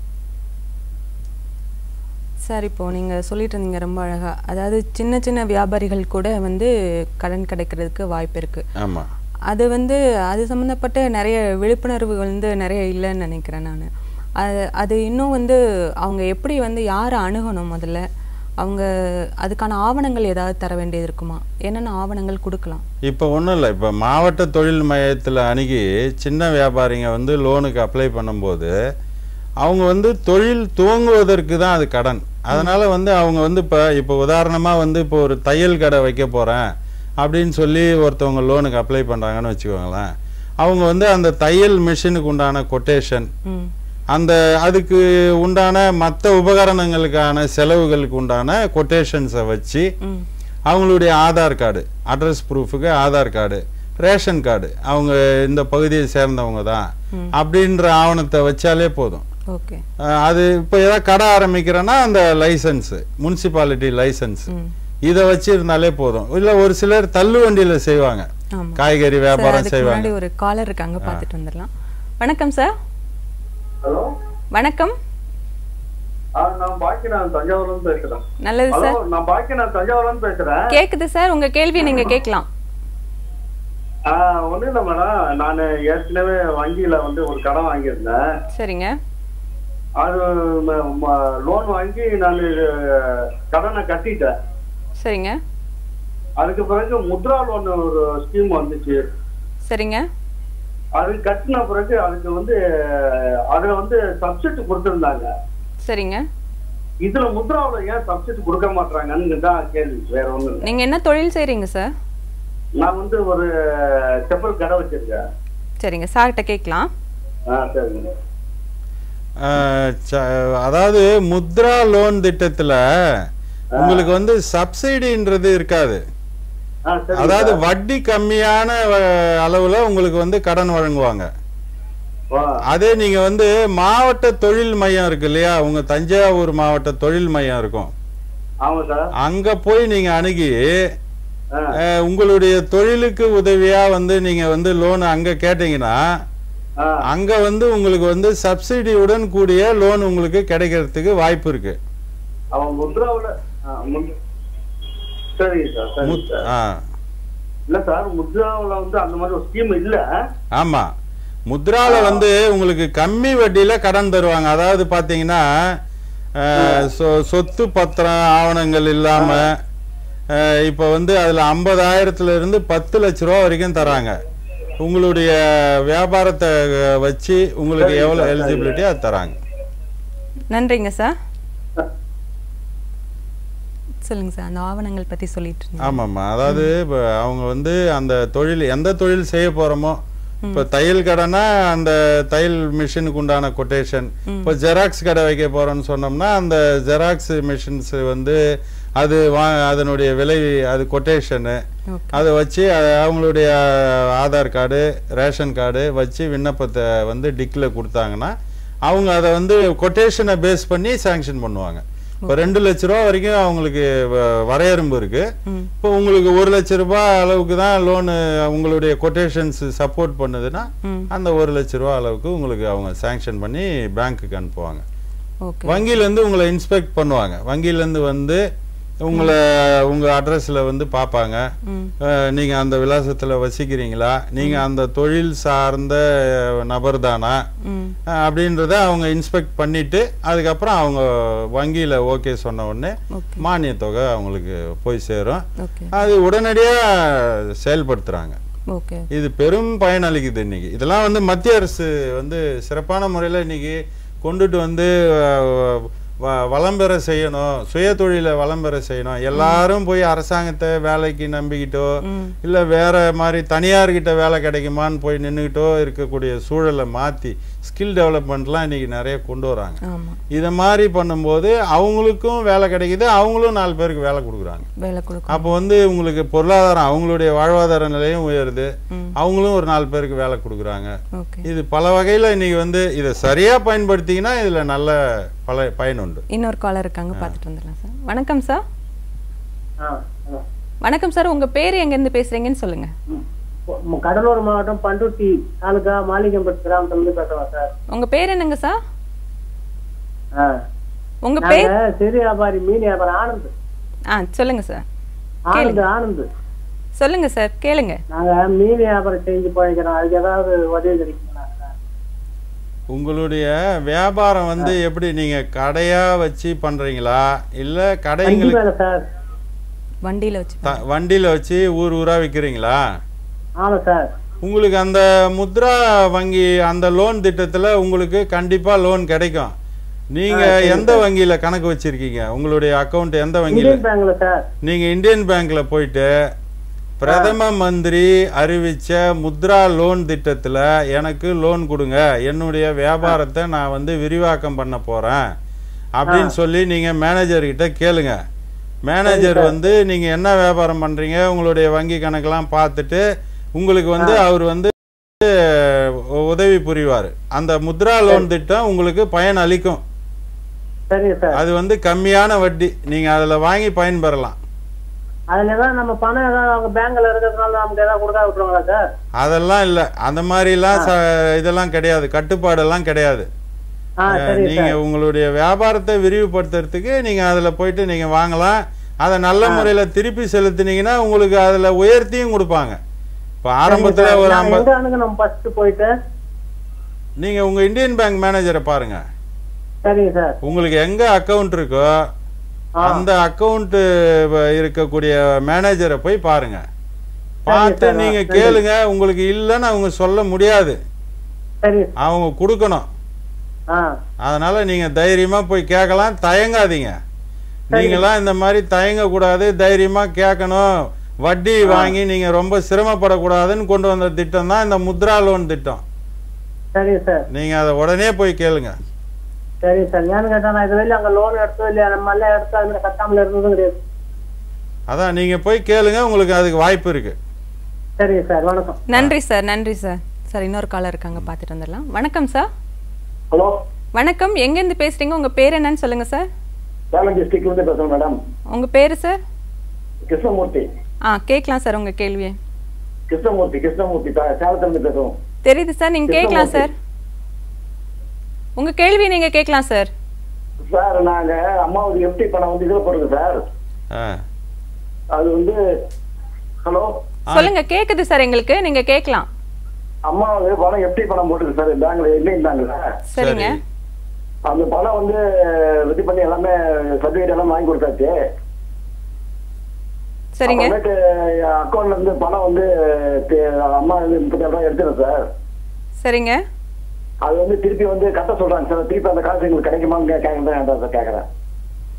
சார், இப்போ நீங்கள் சொல்லிட்டு இருந்தீங்க ரொம்ப அழகாக. அதாவது சின்ன சின்ன வியாபாரிகள் கூட வந்து கடன் கிடைக்கிறதுக்கு வாய்ப்பு இருக்குது. ஆமாம். அது வந்து அது சம்மந்தப்பட்ட நிறைய விழிப்புணர்வு வந்து நிறைய இல்லைன்னு நினைக்கிறேன் நான். அது இன்னும் வந்து அவங்க எப்படி வந்து யாரை அணுகணும், முதல்ல அவங்க அதுக்கான ஆவணங்கள் ஏதாவது தர வேண்டியது இருக்குமா? என்னென்ன ஆவணங்கள் கொடுக்கலாம்? இப்போ ஒன்றும் இல்லை, இப்போ மாவட்ட தொழில் மையத்தில் அணுகி சின்ன வியாபாரிங்க வந்து லோனுக்கு அப்ளை பண்ணும்போது அவங்க வந்து தொழில் துவங்குவதற்கு தான் அது கடன். அதனால் வந்து அவங்க வந்து இப்போ உதாரணமாக வந்து இப்போ ஒரு தையல் கடை வைக்க போகிறேன் அப்படின்னு சொல்லி ஒருத்தவங்க லோனுக்கு அப்ளை பண்ணுறாங்கன்னு வச்சுக்கோங்களேன். அவங்க வந்து அந்த தையல் மிஷினுக்கு உண்டான கொட்டேஷன், அந்த அதுக்கு உண்டான மற்ற உபகரணங்களுக்கான செலவுகளுக்கு உண்டான கொட்டேஷன்ஸை வச்சு அவங்களுடைய ஆதார் கார்டு, அட்ரஸ் ப்ரூஃபுக்கு ஆதார் கார்டு, ரேஷன் கார்டு, அவங்க இந்த பகுதியை சேர்ந்தவங்க தான் அப்படின்ற ஆவணத்தை வச்சாலே போதும். அது இப்போ ஏதாவது கடை ஆரம்பிக்கிறேன்னா அந்த லைசன்ஸ், முனிசிபாலிட்டி லைசன்ஸ், இதை வச்சு இருந்தாலே போதும். இல்ல ஒரு சிலர் தள்ளு வண்டியில செய்வாங்க, காய்கறி வியாபாரம் செய்வாங்க. ஒரு காலர் இருக்காங்க, பார்த்துட்டு வந்துடலாம். வணக்கம் சார். ஹலோ, வணக்கம். நான் பாக்கியநாதன் தஞ்சாவூர்ல இருந்து பேசுறேன். நல்லது சார். நான் பாக்கியநாதன் தஞ்சாவூர்ல இருந்து பேசுறேன். கேக்குது சார், உங்க கேள்வியை நீங்க கேட்கலாம். ஒண்ணும் இல்ல மேடம், நான் ஏற்கனவே வங்கியில வந்து ஒரு கடன் வாங்கியிருந்தேன். சரிங்க. அது லோன் வாங்கி நான் கடனை கட்டிட்டேன். சரிங்க. அதுக்கு பிறகு முத்ரா லோன் ஒரு ஸ்கீம் வந்துச்சு. சரிங்க. அது கட்டின பிறகு அதுக்கு வந்து அதுல வந்து சப்சிடி கொடுத்திருந்தாங்க. சரிங்க. இதுல முத்ராவுல ஏன் சப்சிடி கொடுக்க மாட்டாங்கன்னு தான் கேள்வி, வேற ஒண்ணு. நீங்க என்ன தொழில் செய்றீங்க சார்? நான் வந்து ஒரு செப்பல் கடை வச்சிருக்கேன். சரிங்க, சார்கிட்ட கேட்கலாம். சரிங்க. அதாவது முத்ரா லோன் திட்டத்துல உங்களுக்கு வந்து சப்சிடின்றது இருக்காது. அதாவது வட்டி கம்மியான அளவுல உங்களுக்கு வந்து கடன் வழங்குவாங்க. அதே நீங்க வந்து மாவட்ட தொழில் மையம் இருக்கு இல்லையா, உங்க தஞ்சாவூர் மாவட்ட தொழில் மையம் இருக்கும், அங்க போய் நீங்க அணுகி உங்களுடைய தொழிலுக்கு உதவியா வந்து நீங்க வந்து லோன் அங்க கேட்டீங்கன்னா அங்க வந்து உங்களுக்கு வந்து சப்சிடியுடன் கூடிய லோன் உங்களுக்கு கிடைக்கிறதுக்கு வாய்ப்பு இருக்கு. ஆமா, முத்ரால வந்து உங்களுக்கு கம்மி வட்டியில கடன் தருவாங்க. அதாவது பாத்தீங்கன்னா சொத்து பத்திரம் ஆவணங்கள் இல்லாம இப்ப வந்து அதுல 50,000 இருந்து 10 லட்ச ரூபா வரைக்கும் தராங்க. உங்களுடைய வியாபாரத்தை வச்சு உங்களுக்கு எவ்வளவு எலிஜிபிலிட்டி அது தராங்க. நன்றிங்க சார். சொல்லுங்க சார், அந்த ஆவணங்கள் பத்தி சொல்லிட்டு இருந்தீங்க. ஆமாம்மா, அதாவது இப்போ அவங்க வந்து அந்த தொழில் எந்த தொழில் செய்ய போறோமோ, இப்போ தையல் கடைனா அந்த தையல் மிஷினுக்கு உண்டான கொட்டேஷன், இப்போ ஜெராக்ஸ் கடை வைக்க போறோம்னு சொன்னோம்னா அந்த ஜெராக்ஸ் மிஷின்ஸ் வந்து அது அதனுடைய விலை, அது கொட்டேஷனு, அதை வச்சு அவங்களுடைய ஆதார் கார்டு ரேஷன் கார்டு வச்சு விண்ணப்பத்தை வந்து டிக்கில் கொடுத்தாங்கன்னா அவங்க அதை வந்து கொட்டேஷனை பேஸ் பண்ணி சாங்ஷன் பண்ணுவாங்க. இப்போ 2 லட்ச ரூபா வரைக்கும் அவங்களுக்கு வரையறும்பு இருக்கு. இப்போ உங்களுக்கு 1 லட்ச ரூபாய் அளவுக்கு தான் லோனு உங்களுடைய கொட்டேஷன்ஸ் சப்போர்ட் பண்ணுதுன்னா அந்த 1 லட்ச ரூபா அளவுக்கு உங்களுக்கு அவங்க சாங்ஷன் பண்ணி பேங்க்குக்கு அனுப்புவாங்க. வங்கியிலேருந்து உங்களை இன்ஸ்பெக்ட் பண்ணுவாங்க. வங்கியிலேருந்து வந்து உங்க அட்ரஸ்ல வந்து பார்ப்பாங்க, நீங்க அந்த விலாசத்துல வசிக்கிறீங்களா, நீங்க அந்த தொழில் சார்ந்த நபர் தானா அப்படின்றத அவங்க இன்ஸ்பெக்ட் பண்ணிட்டு அதுக்கப்புறம் அவங்க வங்கியில ஓகே சொன்ன உடனே மானிய தொகை அவங்களுக்கு போய் சேரும். அது உடனடியா செயல்படுத்துறாங்க. இது பெரும் பயனளிக்குது. இன்னைக்கு இதெல்லாம் வந்து மத்திய அரசு வந்து சிறப்பான முறையில் இன்னைக்கு கொண்டுட்டு வந்து வளம் பெற செய்யணும், சுய தொழிலை வளம் பெற செய்யணும். எல்லாரும் போய் அரசாங்கத்தை வேலைக்கு நம்பிக்கிட்டோ இல்லை வேற மாதிரி தனியார்கிட்ட வேலை கிடைக்குமான்னு போய் நின்றுக்கிட்டோ இருக்கக்கூடிய சூழலை மாற்றி ஸ்கில் டெவலப்மெண்ட்லாம் இன்னைக்கு நிறைய கொண்டு வராங்க. இதை மாதிரி பண்ணும்போது அவங்களுக்கும் வேலை கிடைக்குது, அவங்களும் 4 பேருக்கு வேலை கொடுக்குறாங்க. அப்போ வந்து உங்களுக்கு பொருளாதாரம், அவங்களுடைய வாழ்வாதார நிலையும் உயருது, அவங்களும் ஒரு 4 பேருக்கு வேலை கொடுக்குறாங்க. இது பல வகையில் இன்னைக்கு வந்து இதை சரியா பயன்படுத்திங்கன்னா இதுல நல்ல பல பயன் உண்டு. இன்னொரு காலர் இருக்காங்க, பார்த்துட்டு வந்துடலாம் சார். வணக்கம் சார். வணக்கம் சார், உங்க பேர் எங்க இருந்து பேசுறீங்கன்னு சொல்லுங்க. கடலூர் மாவட்டம் பண்டுட்டி தாலுகா மாளிகம்பட்டு கிராமத்துல இருந்து பேசுறேன் சார். உங்க பேர் என்னங்க சார்? உங்க பேர்? சிறு வியாபாரி மீன் வியாபாரி ஆனந்த். சொல்லுங்க சார். ஆனந்த் சொல்லுங்க சார், கேளுங்க. நாங்க மீன் வியாபாரம் செஞ்சு போய்க்கிறோம், அதுக்கு ஏதாவது உதவி கிடைக்குங்களா சார்? உங்களுடைய வியாபாரம் வந்து எப்படி, நீங்க கடையா வச்சு பண்றீங்களா இல்ல கடைங்களுக்கு சார் வண்டியில வச்சு ஊர் ஊரா விக்கிறீங்களா? ஆமா சார். உங்களுக்கு அந்த முத்ரா வங்கி அந்த லோன் திட்டத்துல உங்களுக்கு கண்டிப்பா லோன் கிடைக்கும். நீங்க எந்த வங்கியில கணக்கு வச்சிருக்கீங்க? உங்களுடைய அக்கவுண்ட் எந்த வங்கியில? நீங்க இந்தியன் பேங்க்ல போயிட்டு பிரதம மந்திரி அறிவிச்ச முத்ரா லோன் திட்டத்துல எனக்கு லோன் கொடுங்க, என்னுடைய வியாபாரத்தை நான் வந்து விரிவாக்கம் பண்ண போறேன் அப்படின்னு சொல்லி நீங்க மேனேஜர் கிட்ட கேளுங்க. மேனேஜர் வந்து நீங்க என்ன வியாபாரம் பண்றீங்க, உங்களுடைய வங்கி கணக்கெல்லாம் பார்த்துட்டு உங்களுக்கு வந்து அவர் வந்து உதவி புரிவார். அந்த முத்ரா லோன் திட்டம் உங்களுக்கு பயன் அளிக்கும். அது வந்து கம்மியான வட்டி, நீங்க அதுல வாங்கி பயன்பெறலாம். அதெல்லாம் இல்ல, அந்த மாதிரி எல்லாம் இதெல்லாம் கிடையாது, கட்டுப்பாடெல்லாம் கிடையாது. நீங்க உங்களுடைய வியாபாரத்தை விரிவுபடுத்துறதுக்கு நீங்க அதுல போயிட்டு நீங்க வாங்கலாம். அதை நல்ல முறையில திருப்பி செலுத்தினீங்கன்னா உங்களுக்கு அதுல உயர்த்தியும் கொடுப்பாங்க. இப்ப ஆரம்பத்துல ஒரு 50 நீங்க உங்க இந்தியன் பேங்க் மேனேஜரை பாருங்க. உங்களுக்கு எங்க அக்கவுண்ட் இருக்கோ அந்த அக்கவுண்ட் இருக்கக்கூடிய மேனேஜரை போய் பாருங்க. பார்த்து நீங்க கேளுங்க. உங்களுக்கு இல்லைன்னு அவங்க சொல்ல முடியாது, அவங்க கொடுக்கணும். அதனால நீங்க தைரியமா போய் கேட்கலாம், தயங்காதீங்க. நீங்களாம் இந்த மாதிரி தயங்க கூடாது, தைரியமா கேட்கணும். வட்டி வாங்கி நீங்க ரொம்ப சிரமப்படக்கூடாதுன்னு கொண்டு வந்த திட்டம் தான் இந்த முத்ரா லோன் திட்டம். நீங்க அதை உடனே போய் கேளுங்க. அதான் நீங்க போய் கேளுங்க, உங்களுக்கு அதுக்கு வாய்ப்பு இருக்கு. நன்றி சார், நன்றி சார். சார் இன்னொரு காலர் இருக்காங்க, பார்த்துட்டு வந்துடலாம். வணக்கம் சார். ஹலோ வணக்கம், எங்க இருந்து பேசுறீங்க? உங்க பேர் என்னன்னு சொல்லுங்க சார். சேலம் டிஸ்ட்ரிக்ட்ல இருந்து பேசுறேன் மேடம். உங்க பேரு சார்? கிருஷ்ணமூர்த்தி. கேட்கலாம் சார் உங்க கேள்வியை. கிருஷ்ணமூர்த்தி சேலத்துல இருந்து பேசுறோம். தெரியுது சார், நீங்க கேட்கலாம் சார். உங்க கேள்வி நீங்க கேட்கலாம் சார். சார் நாங்க அம்மாவுக்கு எஃப்டி பணம் வந்து இதுல போடுங்க சார். அது வந்து ஹலோ சொல்லுங்க, கேக்குது சார் எங்களுக்கு, நீங்க கேட்கலாம். அம்மாவுக்கு பணம் எஃப்டி பணம் போட்டுருக்கு சார் பேங்க்ல இல்லைன்னாங்களா? சரிங்க. அந்த பணம் வந்து ரெடி பண்ணி எல்லாமே சர்டிபிகேட் எல்லாம் வாங்கி கொடுத்தாச்சு. சரிங்க. அக்கௌண்ட்ல இருந்து பணம் வந்து அம்மா வந்து 37,000 ரூபாய் எடுத்துறேன் சார். சரிங்க. அது வந்து திருப்பி வந்து கட்ட சொல்றாங்க சார். திருப்பி அந்த காசு எங்களுக்கு கிடைக்குமான்னு கேட்கறேன்.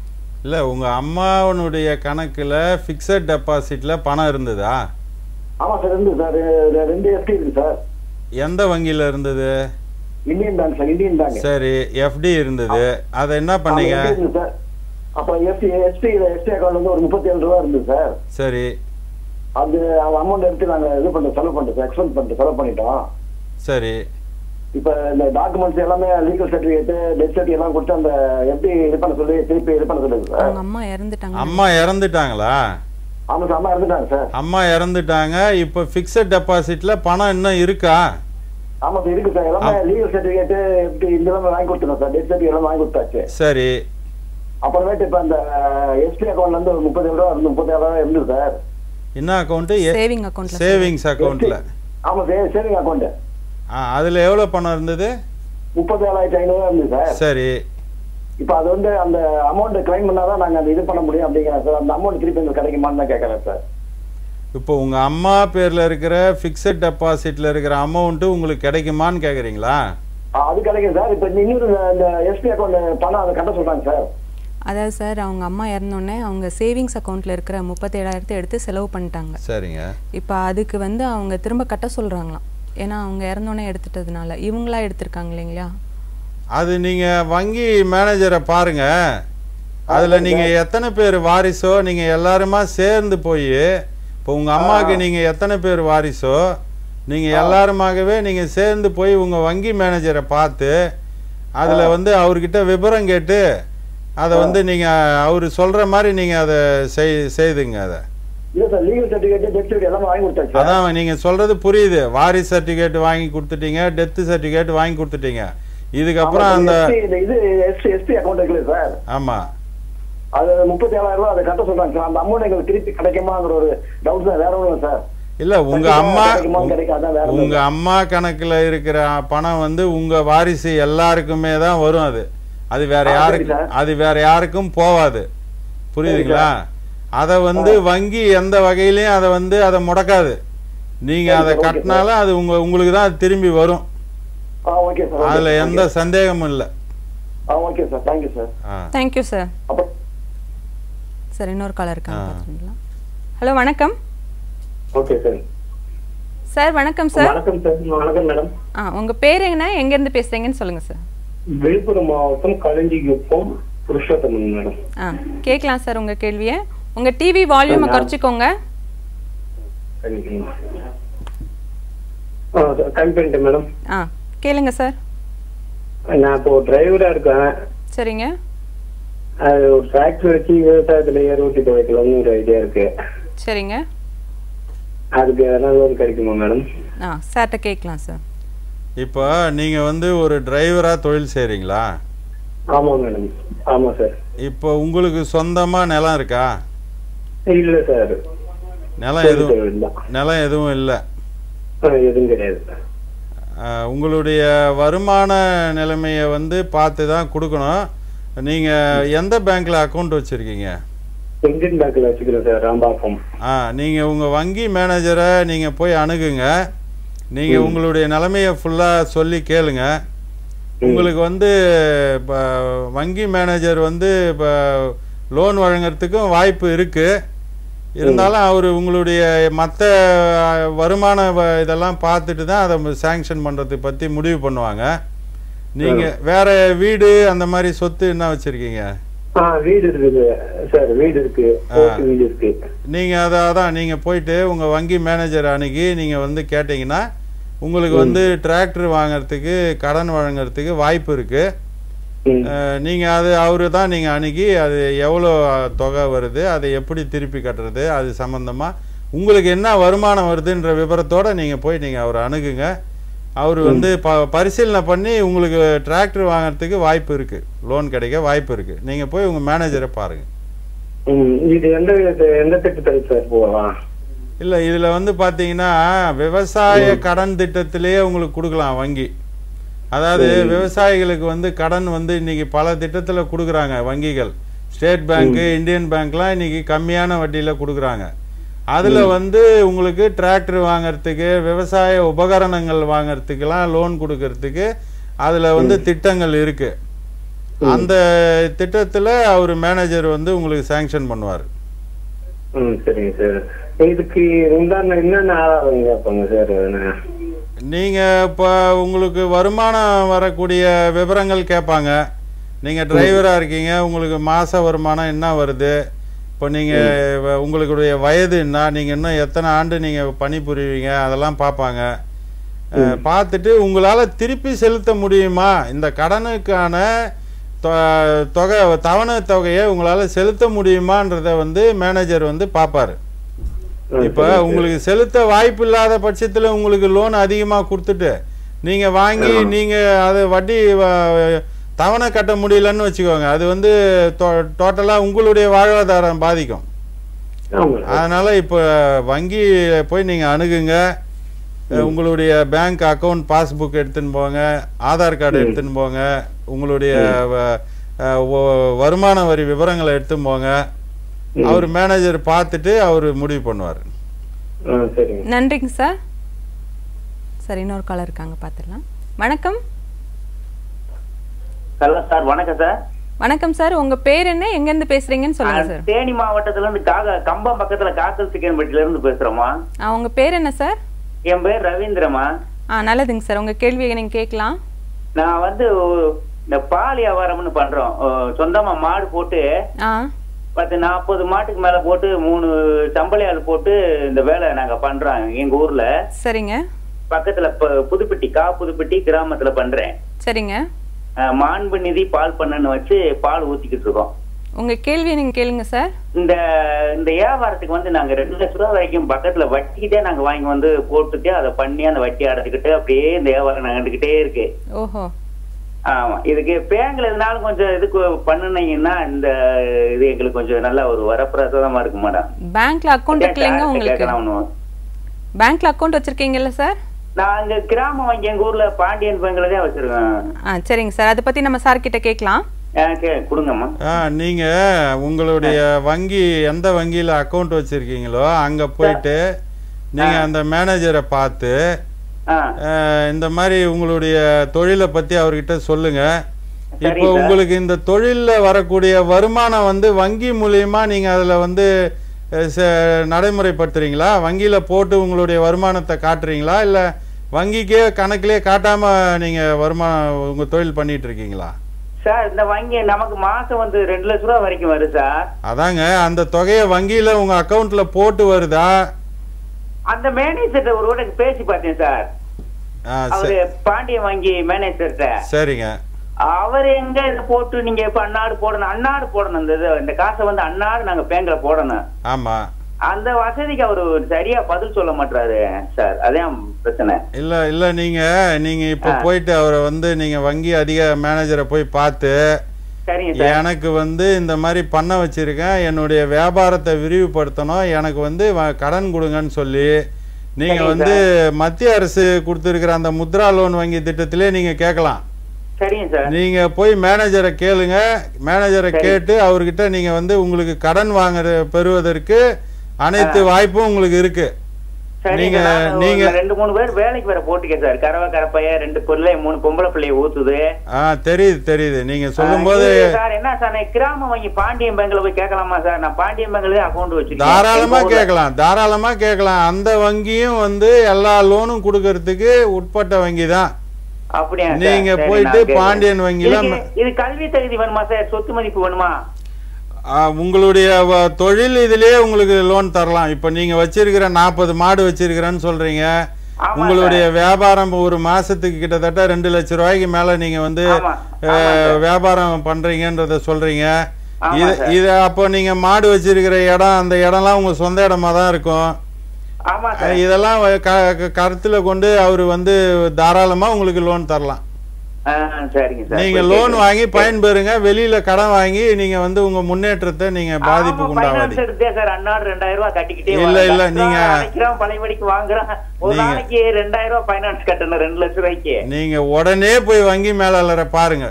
இல்லை உங்கள் அம்மாவனுடைய கணக்கில் ஃபிக்ஸட் டெபாசிட்டில் பணம் இருந்ததா? ஆமா சார் இருந்தது சார். 2 FD இருக்கு சார். எந்த வங்கியில் இருந்தது? Indian bank sir. Indian bank. சரி, FD இருந்தது. அதை என்ன பண்ணீங்க? சார் அப்ப எஸ்டி அக்கௌண்ட் வந்து ஒரு 37 ரூபா இருந்தது சார். சரி, அது அமௌண்ட் எடுத்து நாங்க இது பண்ணிட்டோம், செலவு பண்ணிட்டோம், எக்ஸ்பென்ஸ் பண்ணிட்டு செலவு பண்ணிட்டோம். சரி. இப்ப இந்த டாக்குமெண்ட்ஸ் எல்லாமே லீகல் சர்டிபிகேட், டெத் சர்டிஃபிகேட் எல்லாம் கொடுத்து அந்த எப்படி இது பண்ண சொல்லி திருப்பி இது பண்ண சொல்லுங்க சார். அம்மா இறந்துட்டாங்க. அம்மா இறந்துட்டாங்களா? ஆமா சார், அம்மா இறந்துட்டாங்க சார். அம்மா இறந்துட்டாங்க. இப்போ ஃபிக்ஸட் டெபாசிட்ல பணம் இன்னும் இருக்கா? ஆமா சார் இருக்கு சார். எல்லாமே லீகல் சர்டிபிகேட் எப்படி இதெல்லாம் வாங்கி கொடுத்துருந்தோம் சார். டெத் சர்டிஃபிகேட் எல்லாம் வாங்கி கொடுத்தாச்சு. சரி. அப்புறமேட்டு இப்ப அந்த எஸ்டி அக்கௌண்ட்ல இருந்து 37 ரூபா 37 ரூபா இருந்தது சார். என்ன அக்கௌண்ட்? சேவிங் அக்கௌண்ட்ல. சேவிங்ஸ் அக்கௌண்ட்ல. ஆமா சேவிங் அக்கௌண்ட். அதுல எவ்வளவு பணம் இருந்தது? 37,500 இருந்தது சார். சரி. இப்ப அது வந்து அந்த அமௌண்ட் கிளைம் பண்ணாதான் நாங்க அந்த இது பண்ண முடியும் அப்படிங்கிறேன் சார். அந்த அமௌண்ட் திருப்பி எங்களுக்கு கிடைக்குமான்னு தான் கேட்கறேன் சார். இப்போ உங்க அம்மா பேர்ல இருக்கிற ஃபிக்ஸட் டெபாசிட்ல இருக்கிற அமௌண்ட் உங்களுக்கு கிடைக்குமான்னு கேக்குறீங்களா? அது கிடைக்கும் சார். இப்ப இன்னொரு இந்த எஸ்பி அக்கௌண்ட் பணம் அதை கட்ட சொல்றாங்க சார். அதாவது சார் அவங்க அம்மா இறந்தோடனே அவங்க சேவிங்ஸ் அக்கௌண்ட்ல இருக்கிற 37,000 எடுத்து செலவு பண்ணிட்டாங்க. சரிங்க. இப்போ அதுக்கு வந்து அவங்க திரும்ப கட்ட சொல்றாங்களாம். ஏன்னா அவங்க இறந்தோடனே எடுத்துட்டதுனால இவங்களா எடுத்திருக்காங்க இல்லைங்களா? அது நீங்க வங்கி மேனேஜரை பாருங்க. அதுல நீங்க எத்தனை பேர் வாரிசோ நீங்க எல்லாருமா சேர்ந்து போய் இப்போ உங்க அம்மாவுக்கு நீங்க எத்தனை பேர் வாரிசோ நீங்க எல்லாருமாகவே நீங்க சேர்ந்து போய் உங்க வங்கி மேனேஜரை பார்த்து அதுல வந்து அவர்கிட்ட விபரம் கேட்டு அதை வந்து நீங்க அவரு சொல்ற மாதிரி நீங்க அதை செய்துங்க. அதை அதான் நீங்க சொல்றது புரியுது. வாரிசு சர்டிபிகேட் வாங்கி கொடுத்துட்டீங்க, டெத் சர்டிபிகேட் வாங்கி கொடுத்துட்டீங்க. இதுக்கப்புறம் அந்த ஆமா அது 37,000 ரூபாய் அதை கட்ட சொல்றாங்க சார். அந்த அமௌண்ட் எங்களுக்கு திருப்பி கிடைக்குமாங்கிற ஒரு டவுட் தான், வேற ஒன்றும் சார். இல்ல உங்க அம்மா கணக்குல இருக்கிற பணம் வந்து உங்க வாரிசு எல்லாருக்குமே தான் வரும். அது வேற யாருக்கும் போவாது. புரியுதுங்களா? அதை வந்து வங்கி எந்த வகையிலையும் அதை வந்து அதை முடக்காது. நீங்க அதை கட்டினாலும் அது உங்களுக்கு தான் அது திரும்பி வரும். அதுல எந்த சந்தேகமும் இல்ல. Okay sir. Thank you sir. Thank you sir. Sir இன்னொரு காலர் இருக்காங்க. ஹலோ வணக்கம். Okay sir. சார் வணக்கம் சார். வணக்கம் சார். வணக்கம் மேடம். உங்க பேர் என்ன, எங்க இருந்து பேசுறீங்கன்னு சொல்லுங்க சார். விழுப்புரம் மாவட்டம் களஞ்சிக்குப்பம் புருஷோத்தமன் மேடம். கேட்கலாம் சார் உங்க கேள்வியை. உங்க டிவி வால்யூமை குறைச்சிக்கோங்க. மேடம் கேளுங்க சார். நான் இப்போ டிரைவரா இருக்கேன். சரிங்க. அது ஒரு டிராக்டர் வச்சு விவசாயத்துல ஏரோட்டி துவைக்கலாம்னு ஒரு ஐடியா இருக்கு. சரிங்க. அதுக்கு எதனா லோன் கிடைக்குமா மேடம்? சார்ட்ட கேட்கலாம் சார். இப்போ நீங்க வந்து ஒரு டிரைவரா தொழில் செய்றீங்களா? ஆமா மேடம். ஆமா சார். இப்போ உங்களுக்கு சொந்தமா நிலம் இருக்கா? இல்ல சார். நிலம் எதுவும் இல்ல. எதுவும் கிடையாது. உங்களுடைய வருமான நிலைமையை வந்து பார்த்து தான் கொடுக்கணும். நீங்க எந்த பேங்க்ல அக்கௌண்ட் வச்சிருக்கீங்க? இந்தியன் பேங்க்ல வச்சுக்கிறேன் சார், ராம்பாக்கம். நீங்க உங்க வங்கி மேனேஜரை நீங்க போய் அணுகுங்க. நீங்க உங்களுடைய நிலைமையை ஃபுல்லா சொல்லி கேளுங்க. உங்களுக்கு வந்து இப்போ வங்கி மேனேஜர் வந்து இப்போ லோன் வழங்குறதுக்கும் வாய்ப்பு இருக்கு. இருந்தாலும் அவர் உங்களுடைய மற்ற வருமான இதெல்லாம் பார்த்துட்டு தான் அதை சேங்ஷன் பண்ணுறதை பற்றி முடிவு பண்ணுவாங்க. நீங்கள் வேற வீடு அந்த மாதிரி சொத்து என்ன வச்சுருக்கீங்க? வீடு இருக்குது சார். வீடு இருக்கு. நீங்கள் அதான் நீங்கள் போயிட்டு உங்கள் வங்கி மேனேஜர் அணுகி நீங்கள் வந்து கேட்டிங்கன்னா உங்களுக்கு வந்து டிராக்டர் வாங்கிறதுக்கு கடன் வழங்குறதுக்கு வாய்ப்பு இருக்குது. நீங்கள் அவரு தான் நீங்கள் அணுகி அது எவ்வளோ தொகை வருது, அதை எப்படி திருப்பி கட்டுறது, அது சம்மந்தமாக உங்களுக்கு என்ன வருமானம் வருதுன்ற விவரத்தோடு நீங்கள் போய் நீங்கள் அவரை அணுகுங்க. அவர் வந்து பரிசீலனை பண்ணி உங்களுக்கு டிராக்டர் வாங்கிறதுக்கு வாய்ப்பு இருக்குது, லோன் கிடைக்க வாய்ப்பு இருக்குது. நீங்கள் போய் உங்கள் மேனேஜரை பாருங்கள். இது எந்த திட்டத்தில் சார் போகலாம்? இல்லை, இதில் வந்து பார்த்தீங்கன்னா விவசாய கடன் திட்டத்திலேயே உங்களுக்கு கொடுக்கலாம் வங்கி. அதாவது விவசாயிகளுக்கு வந்து கடன் வந்து இன்னைக்கு பல திட்டத்தில் கொடுக்குறாங்க வங்கிகள். ஸ்டேட் பேங்க்கு, இந்தியன் பேங்க்லாம் இன்னைக்கு கம்மியான வட்டியில் கொடுக்குறாங்க. அதில் வந்து உங்களுக்கு டிராக்டர் வாங்கிறதுக்கு, விவசாய உபகரணங்கள் வாங்கிறதுக்கெல்லாம் லோன் கொடுக்கறதுக்கு அதில் வந்து திட்டங்கள் இருக்குது. அந்த திட்டத்துல அவர் மேனேஜர் வந்து உங்களுக்கு சாங்ஷன் பண்ணுவார். சரிங்க சார். இதுக்கு என்னென்ன ஆதாரம் கேட்பாங்க சார்? நீங்க இப்போ உங்களுக்கு வருமானம் வரக்கூடிய விவரங்கள் கேட்பாங்க. நீங்க டிரைவரா இருக்கீங்க, உங்களுக்கு மாச வருமானம் என்ன வருது, இப்போ நீங்க உங்களுடைய வயது என்ன, நீங்க இன்னும் எத்தனை ஆண்டு நீங்க பணிபுரிவீங்க, அதெல்லாம் பார்ப்பாங்க. பார்த்துட்டு உங்களால திருப்பி செலுத்த முடியுமா, இந்த கடனுக்கான தொகை தவணை தொகையை உங்களால செலுத்த முடியுமான்றத வந்து மேனேஜர் வந்து பார்ப்பாரு. இப்போ உங்களுக்கு செலுத்த வாய்ப்பு இல்லாத பட்சத்தில் உங்களுக்கு லோன் அதிகமாக கொடுத்துட்டு நீங்க வாங்கி நீங்க அதை வட்டி தவணை கட்ட முடியலன்னு வச்சுக்கோங்க, அது வந்து டோட்டலா உங்களுடைய வாழ்வாதாரம் பாதிக்கும். அதனால இப்போ வங்கி போய் நீங்க அணுகுங்க. உங்களுடைய பேங்க் அக்கவுண்ட் பாஸ்புக் எடுத்துன்னு போங்க, ஆதார் கார்டு எடுத்துன்னு போங்க, உங்களுடைய வருமான வரி விவரங்களை எடுத்துன்னு போங்க. அவர் மேனேஜர் பார்த்துட்டு அவர் முடிவு பண்ணுவார். நன்றிங்க சார். சரி, இன்னொரு காலர் இருக்காங்க, பார்த்துடலாம். வணக்கம். Hello sir. வணக்கம் சார். வணக்கம் சார். உங்க பேர் என்ன, எங்க இருந்து பேசுறீங்கன்னு சொல்லுங்க சார். தேனி மாவட்டத்துல இருந்து கம்பம் பக்கத்துல காக்கல் சிக்கன்பட்டில இருந்து பேசுறோமா. உங்க பேர் என்ன சார்? என் பேர் ரவீந்திரமா. நல்லதுங்க சார், உங்க கேள்வியை நீங்க கேட்கலாம். நான் வந்து இந்த பால் வியாபாரம்னு பண்றோம். சொந்தமா மாடு போட்டு 10-40 மாட்டுக்கு மேல போட்டு 3 சம்பளையாள் போட்டு இந்த வேலை நாங்க பண்றோம் எங்க ஊர்ல. சரிங்க. பக்கத்துல புதுப்பட்டி கிராமத்துல பண்றேன். சரிங்க. மாண்பு நிதி பால் பண்ணன்னு வச்சு பால் ஊத்திக்கிட்டு இருக்கோம். உங்க கேள்வியை நீங்க கேளுங்க சார். இந்த வியாபாரத்துக்கு வந்து நாங்க 2 லட்சம் ரூபாய் வரைக்கும் பக்கத்துல வட்டிக்கிட்டே நாங்க வாங்கி வந்து போட்டுட்டு அதை பண்ணி அந்த வட்டி அடைச்சுக்கிட்டு அப்படியே இந்த வியாபாரம் நடந்துகிட்டே இருக்கு. ஓஹோ. ஆமா. இதுக்கு பேங்க்ல இருந்தாலும் கொஞ்சம் இதுக்கு பண்ணுனீங்கன்னா இந்த இது எங்களுக்கு கொஞ்சம் நல்ல ஒரு வரப்பிரசாதமா இருக்கு மேடம். பேங்க்ல அக்கவுண்ட் இருக்கீங்க உங்களுக்கு? பேங்க்ல அக்கவுண்ட் வச்சிருக்கீங்கல்ல சார்? நான் அங்க கிராம வங்கி எங்க ஊர்ல பாண்டியன் பேங்க்ல தான் வச்சிருக்கேன். சரிங்க சார், அதை பத்தி நம்ம சார் கிட்ட கேட்கலாம். நீங்க உங்களுடைய வங்கி எந்த வங்கியில அக்கவுண்ட் வச்சிருக்கீங்களோ அங்க போயிட்டு நீங்க அந்த மேனேஜரை பார்த்து இந்த மாதிரி உங்களுடைய தொழிலை பத்தி அவர்கிட்ட சொல்லுங்க. இப்போ உங்களுக்கு இந்த தொழில்ல வரக்கூடிய வருமானம் வந்து வங்கி மூலியமா நீங்க அதுல வந்து நடைமுறைப்படுத்துறீங்களா, வங்கியில போட்டு உங்களுடைய வருமானத்தை காட்டுறீங்களா, இல்ல வங்கிக்கே கணக்கிலே காட்டாம நீங்க வருமானம் உங்க தொழில் பண்ணிட்டு இருக்கீங்களா? சார், இந்த வங்கி நமக்கு மாசம் வந்து 2 லட்சம் ரூபாய் வரைக்கும் வருது சார். அதாங்க, அந்த தொகையை வங்கியில உங்க அக்கவுண்ட்ல போட்டு வருதா? அந்த மேனேஜர் ஒரு பேசி பார்த்தேன் சார். அவரு பாண்டிய வங்கி மேனேஜர்கிட்ட. சரிங்க. அவர் எங்க இதை போட்டு நீங்க இப்ப அன்னாடு போடணும் இந்த காசை வந்து அன்னாடு நாங்க பேங்க்ல போடணும். ஆமா. அந்த வசதிக்கு அவரு சரியா பதில் சொல்ல மாட்டாரு சார், அதான் பிரச்சனை. இல்ல நீங்க இப்ப போயிட்டு அவரை வந்து நீங்க வங்கி அதிக மேனேஜரை போய் பார்த்து எனக்கு வந்து இந்த மாதிரி பண்ண வச்சிருக்கேன், என்னுடைய வியாபாரத்தை விரிவுபடுத்தணும், எனக்கு வந்து கடன் கொடுங்கன்னு சொல்லி நீங்க வந்து மத்திய அரசு கொடுத்திருக்கிற அந்த முத்ரா லோன் வங்கி திட்டத்திலே நீங்க கேட்கலாம். நீங்க போய் மேனேஜரை கேளுங்க. மேனேஜரை கேட்டு அவர்கிட்ட நீங்க வந்து உங்களுக்கு கடன் பெறுவதற்கு அனைத்து வாய்ப்பும் உங்களுக்கு இருக்கு. நீங்க 2-3 பேர் வேலைக்கு வர போட்டுக்க சார். கரப்பைய 2 பிள்ளை 3 பொம்பளை பிள்ளைய ஊத்துது. தெரியுது நீங்க சொல்லும் போது. சார் என்ன சார், கிராம வங்கி பாண்டியன் பேங்க்ல போய் கேட்கலாமா சார்? நான் பாண்டியன் பேங்க்ல அக்கவுண்ட் வச்சிருக்கேன். தாராளமா கேட்கலாம். அந்த வங்கியும் வந்து எல்லா லோனும் கொடுக்கறதுக்கு உட்பட்ட வங்கி தான். அப்படியா? நீங்க போயிட்டு பாண்டியன் வங்கில. இது கல்வி தகுதி வேணுமா சார், சொத்து மதிப்பு வேணுமா? உங்களுடைய தொழில் இதுலயே உங்களுக்கு லோன் தரலாம். இப்ப நீங்க வச்சிருக்கிற 40 மாடு வச்சிருக்கிறேன்னு சொல்றீங்க, உங்களுடைய வியாபாரம் ஒரு மாசத்துக்கு கிட்டத்தட்ட 2 லட்சம் ரூபாய்க்கு மேல நீங்க வந்து வியாபாரம் பண்றீங்கன்றத சொல்றீங்க. இது அப்போ நீங்க மாடு வச்சிருக்கிற இடம், அந்த இடம்லாம் உங்க சொந்த இடமா தான் இருக்கும். இதெல்லாம் கருத்துல கொண்டு அவரு வந்து தாராளமா உங்களுக்கு லோன் தரலாம். நீங்க லோன் வாங்கி பயன்பெறுங்க. வெளியில கடன் வாங்கி நீங்க வந்து உங்க முன்னேற்றத்தை நீங்க பாதிப்புக்கு உண்டாவாதீங்க. இல்ல நீங்க நீங்க உடனே போய் வங்கி மேலாளரை பாருங்க.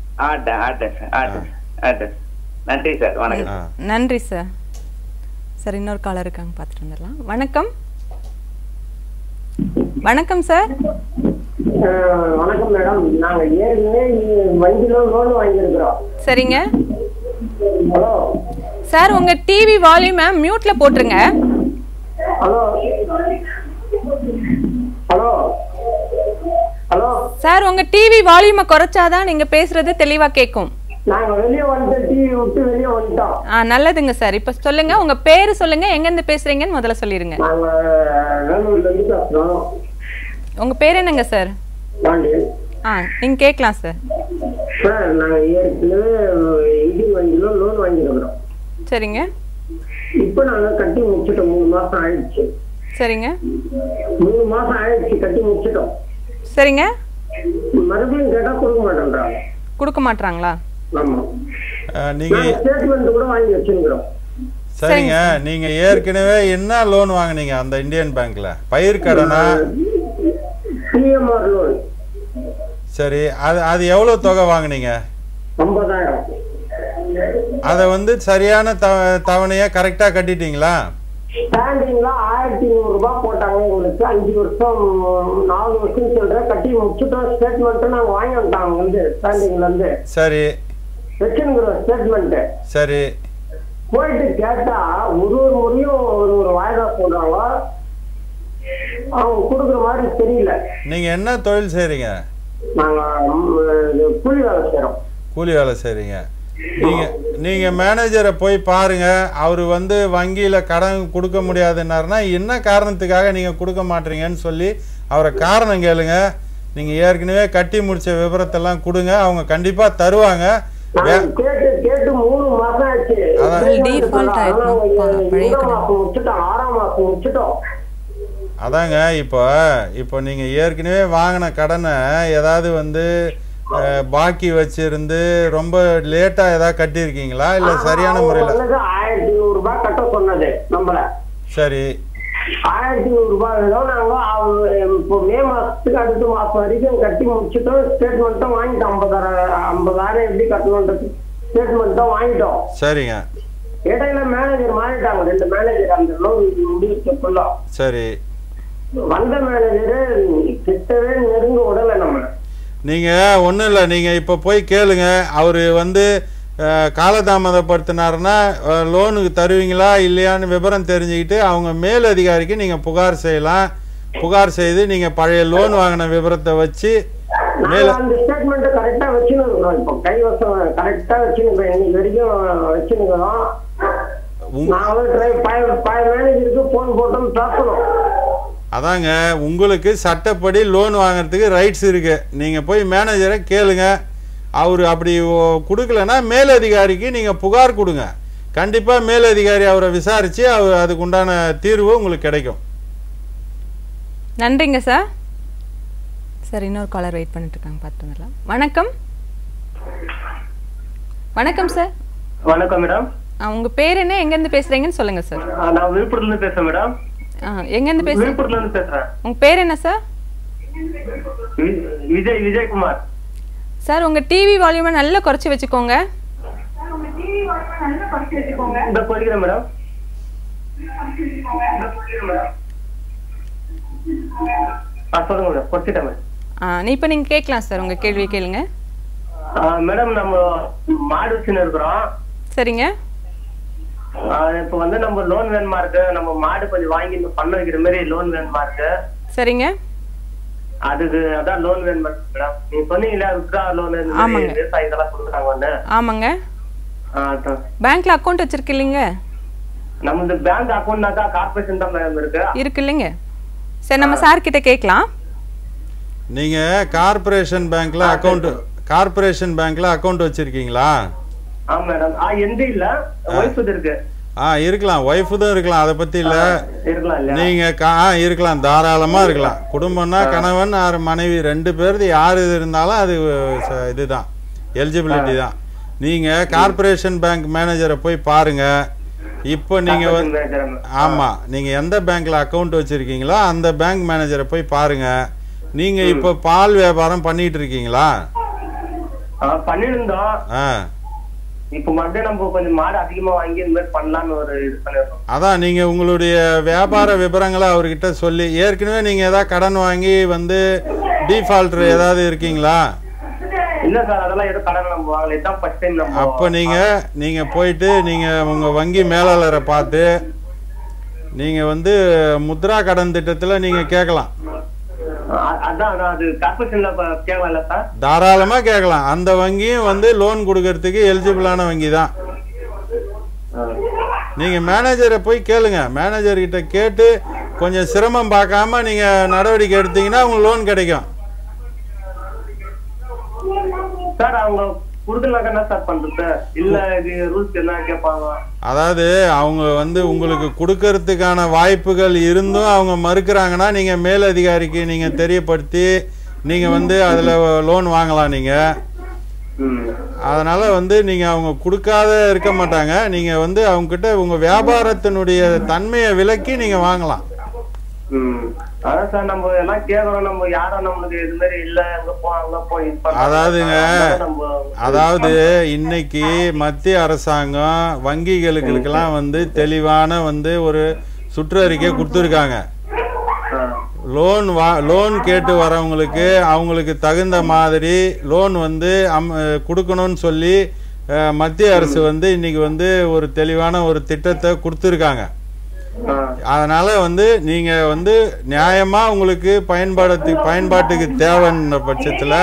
நன்றி சார். வணக்கம். நன்றி சார். சரி, இன்னொரு காலர் இருக்காங்க, பார்த்துட்டு வந்துடலாம். வணக்கம். வணக்கம் சார். வணக்கம் மேடம். நாங்க ஏற்கனவே வங்கியில லோன் வாங்கியிருக்கிறோம். சரிங்க. ஹலோ சார், உங்க டிவி வால்யூமை மியூட்ல போட்டுருங்க. ஹலோ ஹலோ ஹலோ சார், உங்க டிவி வால்யூமை குறைச்சாதான் நீங்க பேசுறது தெளிவா கேட்கும். நாங்க வெளியே வந்து டிவி விட்டு வெளியே வந்துட்டோம். நல்லதுங்க சார். இப்ப சொல்லுங்க, உங்க பேரு சொல்லுங்க, எங்க இருந்து பேசுறீங்கன்னு முதல்ல சொல்லிருங்க. நாங்க வேலூர்ல இருந்து பேசுறோம். உங்க பேர் என்னங்க சார்? நீங்க கேட்கலாம் சார். சார், நாங்க ஏற்கனவே இந்தியன் வங்கியில லோன் வாங்கியிருக்கிறோம். சரிங்க. இப்ப நாங்க கட்டி முடிச்சிட்டோம். 3 மாசம் ஆயிடுச்சு. சரிங்க. 3 மாசம் ஆயிடுச்சு, கட்டி முடிச்சிட்டோம். சரிங்க. மறுபடியும் கேட்டா கொடுக்க மாட்டேன்றாங்க. கொடுக்க மாட்டாங்களா? ஆமா. நீங்க ஸ்டேட்மெண்ட் கூட வாங்கி வச்சிருக்கிறோம். சரிங்க. நீங்க ஏற்கனவே என்ன லோன் வாங்குனீங்க அந்த இந்தியன் பேங்க்ல? பயிர் கடனா? PMR loan. சரி, அது எவ்வளவு தொகை வாங்குனீங்க? 50,000. அத வந்து சரியான தவணையா கரெக்டா கட்டிட்டீங்களா? ஸ்டாண்டிங்ல 1,100 ரூபாய் போட்டாங்க உங்களுக்கு. 5 வருஷம் 4 வருஷம் சொல்றேன். கட்டி முடிச்சுட்டோம். ஸ்டேட்மெண்ட் நாங்க வாங்கி வந்துட்டாங்க வந்து ஸ்டாண்டிங்ல இருந்து. சரி. வச்சுருக்கிறோம் ஸ்டேட்மெண்ட். சரி. போயிட்டு கேட்டா ஒரு முறையும் ஒரு வாய்தா சொல்றாங்க. அவங்க கொடுக்குற மாதிரி தெரியல. நீங்க என்ன தொழில் செய்றீங்க? நாங்க கூலி வேலை செய்யறோம். கூலி வேலை செய்றீங்க. நீங்க மேனேஜரை போய் பாருங்க. அவரு வந்து வங்கியில கடன் கொடுக்க முடியாதுன்னாருன்னா என்ன காரணத்துக்காக நீங்க கொடுக்க மாட்டீங்கன்னு சொல்லி அவரை காரணம் கேளுங்க. நீங்க ஏற்கனவே கட்டி முடிச்ச விவரத்தெல்லாம் கொடுங்க, அவங்க கண்டிப்பா தருவாங்க. கேட்டு 3 மாசம் ஆச்சு. அதாங்க இப்போ நீங்க ஏற்கனவே வாங்கின கடனை ஏதாவது வந்து பாக்கி வச்சிருந்து ரொம்ப லேட்டா ஏதாவது கட்டியிருக்கீங்களா இல்ல சரியான முறையில்? 1,100 ரூபாய் கட்ட சொன்னது நம்மள. சரி. 1,100 ரூபாய் நாங்க இப்போ மே மாசத்துக்கு அடுத்த மாசம் வரைக்கும் கட்டி முடிச்சுட்டோம். ஸ்டேட்மெண்ட்டும் வாங்கிட்டோம். 50,000 எப்படி கட்டணும்ன்றது ஸ்டேட்மெண்ட்டும் வாங்கிட்டோம். சரிங்க. இடையில மேனேஜர் மாறிட்டாங்க. 2 மேனேஜர் அந்த லோன் முடிச்சுக்குள்ள. சரி. வந்த மேனேஜர் கிட்டவே நெருங்க உடலை நம்ம. நீங்க ஒன்றும் இல்லை, நீங்க இப்போ போய் கேளுங்க. அவரு வந்து காலதாமதப்படுத்தினாருன்னா லோனுக்கு தருவீங்களா இல்லையான்னு விவரம் தெரிஞ்சுக்கிட்டு அவங்க மேல் அதிகாரிக்கு நீங்க புகார் செய்யலாம். புகார் செய்து நீங்க பழைய லோன் வாங்கின விவரத்தை வச்சு மேல அந்த ஸ்டேட்மெண்ட் கரெக்டா வச்சுருக்கிறோம். இப்போ கைவசம் கரெக்டா வச்சுருக்கோம். இன்னைக்கு வரைக்கும் வச்சுருக்கிறோம். மேனேஜருக்கு போன் போட்டோம் பேசணும். அதாங்க, உங்களுக்கு சட்டப்படி லோன் வாங்குறதுக்கு ரைட்ஸ் இருக்கு. நீங்க போய் மேனேஜரை கேளுங்க. அவரு அப்படி கொடுக்கலன்னா மேலதிகாரிக்கு நீங்க புகார் கொடுங்க. கண்டிப்பா மேலதிகாரி அவரை விசாரிச்சு அவர் அதுக்கு உண்டான தீர்வு உங்களுக்கு கிடைக்கும். நன்றிங்க சார். சார், இன்னொரு காலர் வெயிட் பண்ணிட்டு இருக்காங்க, பார்த்துக்கலாம். வணக்கம். வணக்கம் சார். வணக்கம் மேடம். உங்க பேர் என்ன, எங்க இருந்து பேசுறீங்கன்னு சொல்லுங்க சார். நான் விழுப்புரத்துல இருந்து பேசுறேன் மேடம். எங்க இருந்து பேசுறீங்க? விழுப்புரத்துல இருந்து பேசுறேன். உங்க பேர் என்ன சார்? விஜயகுமார். சார், உங்க டிவி வால்யூமை நல்லா குறைச்சி வச்சுக்கோங்க. இந்த குறைக்கிறேன் மேடம். சொல்லுங்க மேடம். குறைச்சிட்டேன் மேடம். இப்ப நீங்க கேட்கலாம் சார், உங்க கேள்வி கேளுங்க. மேடம், நம்ம மாடு வச்சுன்னு இருக்கிறோம். சரிங்க. இப்ப வந்து நம்ம லோன் வேணுமா இருக்கு. நம்ம மாடு கொஞ்சம் வாங்கி பண்ண வைக்கிற மாதிரி லோன் வேணுமா இருக்கு. சரிங்க. அதுக்கு அதான் லோன் வேணுமா மேடம். நீங்க சொன்னீங்களா வித்ரா லோன் விவசாயிகள்லாம் கொடுக்குறாங்க. ஆமாங்க. பேங்க்ல அக்கௌண்ட் வச்சிருக்கீங்க? நம்ம பேங்க் அக்கௌண்ட்னாக்கா கார்பரேஷன் தான் மேடம் இருக்கு இல்லைங்க. சரி, நம்ம சார் கிட்ட கேட்கலாம். நீங்க கார்பரேஷன் பேங்க்ல அக்கௌண்ட் வச்சிருக்கீங்களா? ஆமா மேடம். எந்த இல்ல, வைஃப் இருக்கு. இருக்கலாம், ஒய்ஃபும் இருக்கலாம், அதை பத்தி இல்ல. நீங்க இருக்கலாம், தாராளமா இருக்கலாம். குடும்பம்னா கணவன் மனைவி 2 பேருக்கு யாரு இருந்தாலும் அது இதுதான், எலிஜிபிலிட்டி தான். நீங்க கார்பரேஷன் பேங்க் மேனேஜரை போய் பாருங்க. இப்போ நீங்க ஆமா, நீங்க எந்த பேங்க்ல அக்கௌண்ட் வச்சிருக்கீங்களோ அந்த பேங்க் மேனேஜரை போய் பாருங்க. நீங்க இப்ப பால் வியாபாரம் பண்ணிட்டு இருக்கீங்களா? பண்ணிருந்தோம். இப்ப மறுபடியும் நம்ம கொஞ்சம் மாடு அதிகமா வாங்கி இந்த மாதிரி பண்ணலாம்னு ஒரு இது பண்ணிருக்கோம். அதான் நீங்க உங்களுடைய வியாபார விவரங்களை அவர்கிட்ட சொல்லி, ஏற்கனவே நீங்க ஏதாவது கடன் வாங்கி வந்து டிஃபால்டர் ஏதாவது இருக்கீங்களா? இல்ல சார், அதெல்லாம் எதுவும் கடன் நம்ம வாங்கல, இதான் ஃபர்ஸ்ட் டைம் நம்ம. அப்ப நீங்க போயிட்டு நீங்க உங்க வங்கி மேலாளரை பார்த்து நீங்க வந்து முத்ரா கடன் திட்டத்துல நீங்க கேட்கலாம். அதான் அது கார்பரேஷன்ல கேட்கல சார்? தாராளமா கேட்கலாம். அந்த வங்கியும் வந்து லோன் கொடுக்கறதுக்கு எலிஜிபிளான வங்கி தான். நீங்க மேனேஜரை போய் கேளுங்க. மேனேஜர் கிட்ட கேட்டு கொஞ்சம் சிரமம் பார்க்காம நீங்க நடவடிக்கை எடுத்தீங்கன்னா உங்களுக்கு லோன் கிடைக்கும். சார் அவங்க குடுக்கலனா என்ன சார் பண்றது? இல்ல இது ரூல்ஸ் என்ன கேட்பாங்க? அதாவது அவங்க வந்து உங்களுக்கு கொடுக்கறதுக்கான வாய்ப்புகள் இருந்தும் அவங்க மறுக்கிறாங்கன்னா நீங்க மேலதிகாரிக்கு நீங்க தெரியப்படுத்தி நீங்க வந்து அதுல லோன் வாங்கலாம். நீங்க அதனால வந்து நீங்க அவங்க கொடுக்காத இருக்க மாட்டாங்க. நீங்க வந்து அவங்க கிட்ட உங்க வியாபாரத்தினுடைய தன்மையை விலக்கி நீங்க வாங்கலாம். அதான் சார் நம்ம எல்லாம் கேக்குறோம், நம்ம யாரும் நம்மளுக்கு இது மாதிரி இல்ல அங்க போய் அதாவதுங்க, அதாவது இன்னைக்கு மத்திய அரசாங்கம் வங்கிகளுக்கெல்லாம் வந்து தெளிவான வந்து ஒரு சுற்றறிக்கை கொடுத்துருக்காங்க. லோன் கேட்டு வரவங்களுக்கு அவங்களுக்கு தகுந்த மாதிரி லோன் வந்து கொடுக்கணும்னு சொல்லி மத்திய அரசு வந்து இன்னைக்கு வந்து ஒரு தெளிவான ஒரு திட்டத்தை கொடுத்துருக்காங்க. அதனால வந்து நீங்க வந்து நியாயமா உங்களுக்கு பயன்பாட்டுக்கு தேவைன்ற பட்சத்துல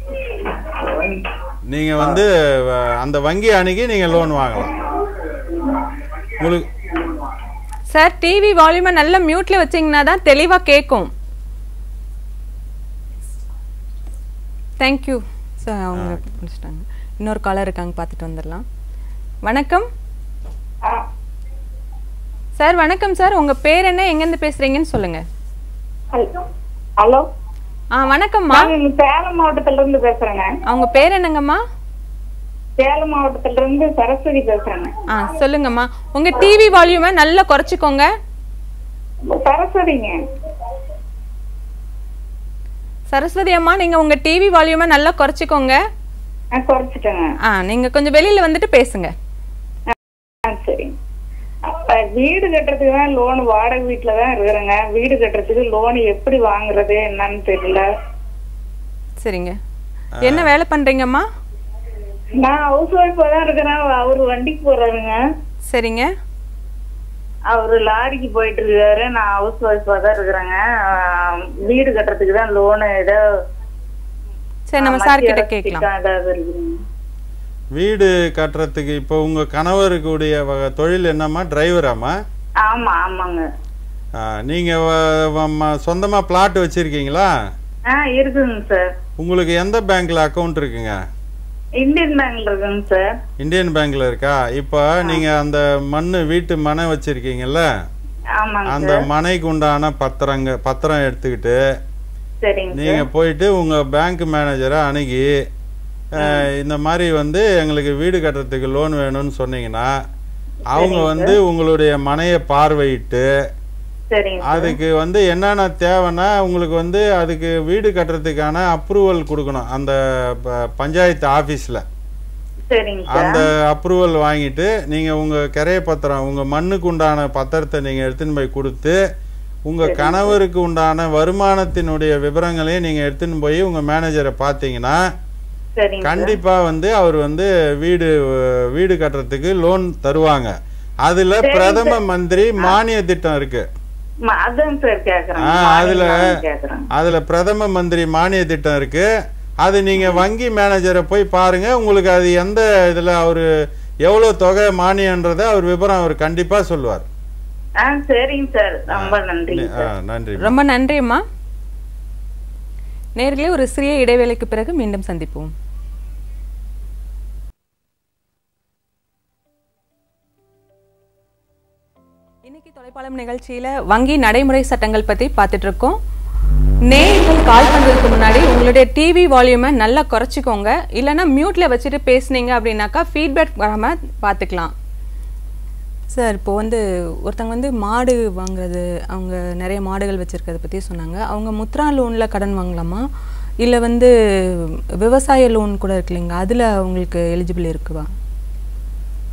நீங்க வந்து அந்த வங்கி அணுகி நீங்க லோன் வாங்கலாம். உங்களுக்கு சார் டிவி வால்யூமை நல்ல மியூட்ல வச்சீங்கன்னா தான் தெளிவா கேட்கும். Thank you sir. அவங்க முடிச்சிட்டாங்க. இன்னொரு காலர் இருக்காங்க, பார்த்துட்டு வந்துடலாம். வணக்கம் சார். வணக்கம் சார், உங்க பேர் என்ன, எங்கேருந்து பேசுறீங்கன்னு சொல்லுங்க. ஹலோ. வணக்கம்மா. சேலம் மாவட்டத்துல இருந்து பேசுறேங்க. அவங்க பேர் என்னங்கம்மா? சேலம் மாவட்டத்துல இருந்து சரஸ்வதி பேசுறேங்க. சொல்லுங்கம்மா. உங்க டிவி வால்யூமை நல்லா குறைச்சிக்கோங்க. சரஸ்வதிங்க. சரஸ்வதி அம்மா, நீங்க உங்க டிவி வால்யூமை நல்லா குறைச்சிக்கோங்க. குறைச்சிட்டேங்க. நீங்க கொஞ்சம் வெளியில வந்துட்டு பேசுங்க. சரி. வீடு கட்டுறதுக்கு தான் லோன், வாடகை வீட்டுல தான் இருக்கிறேங்க. வீடு கட்டுறதுக்கு லோன் எப்படி வாங்குறது என்னன்னு தெரியல. சரிங்க. என்ன வேலை பண்றீங்கம்மா? நான் ஹவுஸ் ஒய்ஃபா தான் இருக்கிறேன். அவரு வண்டிக்கு போறாருங்க. சரிங்க. அவரு லாரிக்கு போயிட்டு இருக்காரு. நான் ஹவுஸ் ஒய்ஃபா தான் இருக்கிறேங்க. வீடு கட்டுறதுக்கு தான் லோன் ஏதோ. சரி, நம்ம சார் கிட்ட கேட்கலாம். ஏதாவது இருக்குங்க. வீடு கட்டுறதுக்கு இப்போ உங்க கணவருக்குடைய தொழில் என்னம்மா? டிரைவராமா? ஆமா ஆமாங்க. நீங்க சொந்தமா பிளாட் வச்சிருக்கீங்களா? இருக்குங்க சார். உங்களுக்கு எந்த பேங்க்ல அக்கவுண்ட் இருக்குங்க? இந்தியன் பேங்க்ல இருக்குங்க சார். இந்தியன் பேங்க்ல இருக்கா? இப்போ நீங்க அந்த வீட்டு மனை வச்சிருக்கீங்கல்ல, அந்த மனைக்கு உண்டான பத்திரம் எடுத்துக்கிட்டு நீங்க போயிட்டு உங்க பேங்க் மேனேஜரை அணுகி இந்த மாதிரி வந்து எங்களுக்கு வீடு கட்டுறதுக்கு லோன் வேணும்னு சொன்னீங்கன்னா அவங்க வந்து உங்களுடைய மனையை பார்வையிட்டு அதுக்கு வந்து என்னென்ன தேவைன்னா உங்களுக்கு வந்து அதுக்கு வீடு கட்டுறதுக்கான அப்ரூவல் கொடுக்கணும். அந்த பஞ்சாயத்து ஆபீஸ்ல அந்த அப்ரூவல் வாங்கிட்டு நீங்க உங்க கிரைய பத்திரம், உங்க மண்ணுக்கு உண்டான பத்திரத்தை நீங்க எடுத்துன்னு போய் கொடுத்து உங்க கணவருக்கு உண்டான வருமானத்தினுடைய விவரங்களையும் நீங்க எடுத்துன்னு போய் உங்க மேனேஜரை பார்த்தீங்கன்னா கண்டிப்பா வந்து அவர் வந்து வீடு கட்டுறதுக்கு லோன் தருவாங்க. அதுல பிரதம மந்திரி மானிய திட்டம் இருக்கு. அதுல பிரதம மந்திரி மானிய திட்டம் இருக்கு. அது நீங்க வங்கி மேனேஜரை போய் பாருங்க. உங்களுக்கு அது எந்த இதுல அவரு எவ்வளவு தொகை மானியன்றத அவர் விவரம் அவர் கண்டிப்பா சொல்லுவார். நன்றி. ரொம்ப நன்றிம்மா. நேர்களே, ஒரு சிறிய இடைவேளைக்கு பிறகு மீண்டும் சந்திப்போம். இன்னைக்கு தொலைப்பாளம் நிகழ்ச்சியில வங்கி நடைமுறை சட்டங்கள் பத்தி பார்த்துட்டு இருக்கோம். நேர்கள் கால் பண்றதுக்கு முன்னாடி உங்களுடைய டிவி வால்யூமை நல்லா குறைச்சிக்கோங்க. இல்லைன்னா மியூட்ல வச்சுட்டு பேசுனீங்க அப்படின்னாக்கா ஃபீட்பேக் வராம பார்த்துக்கலாம். சார், இப்போ வந்து ஒருத்தவங்க வந்து மாடு வாங்குறது, அவங்க நிறைய மாடுகள் வச்சுருக்கிறத பற்றி சொன்னாங்க. அவங்க முத்ரா லோனில் கடன் வாங்கலாமா, இல்லை வந்து விவசாய லோன் கூட இருக்கு இல்லைங்க, அதில் அவங்களுக்கு எலிஜிபிள் இருக்குவா?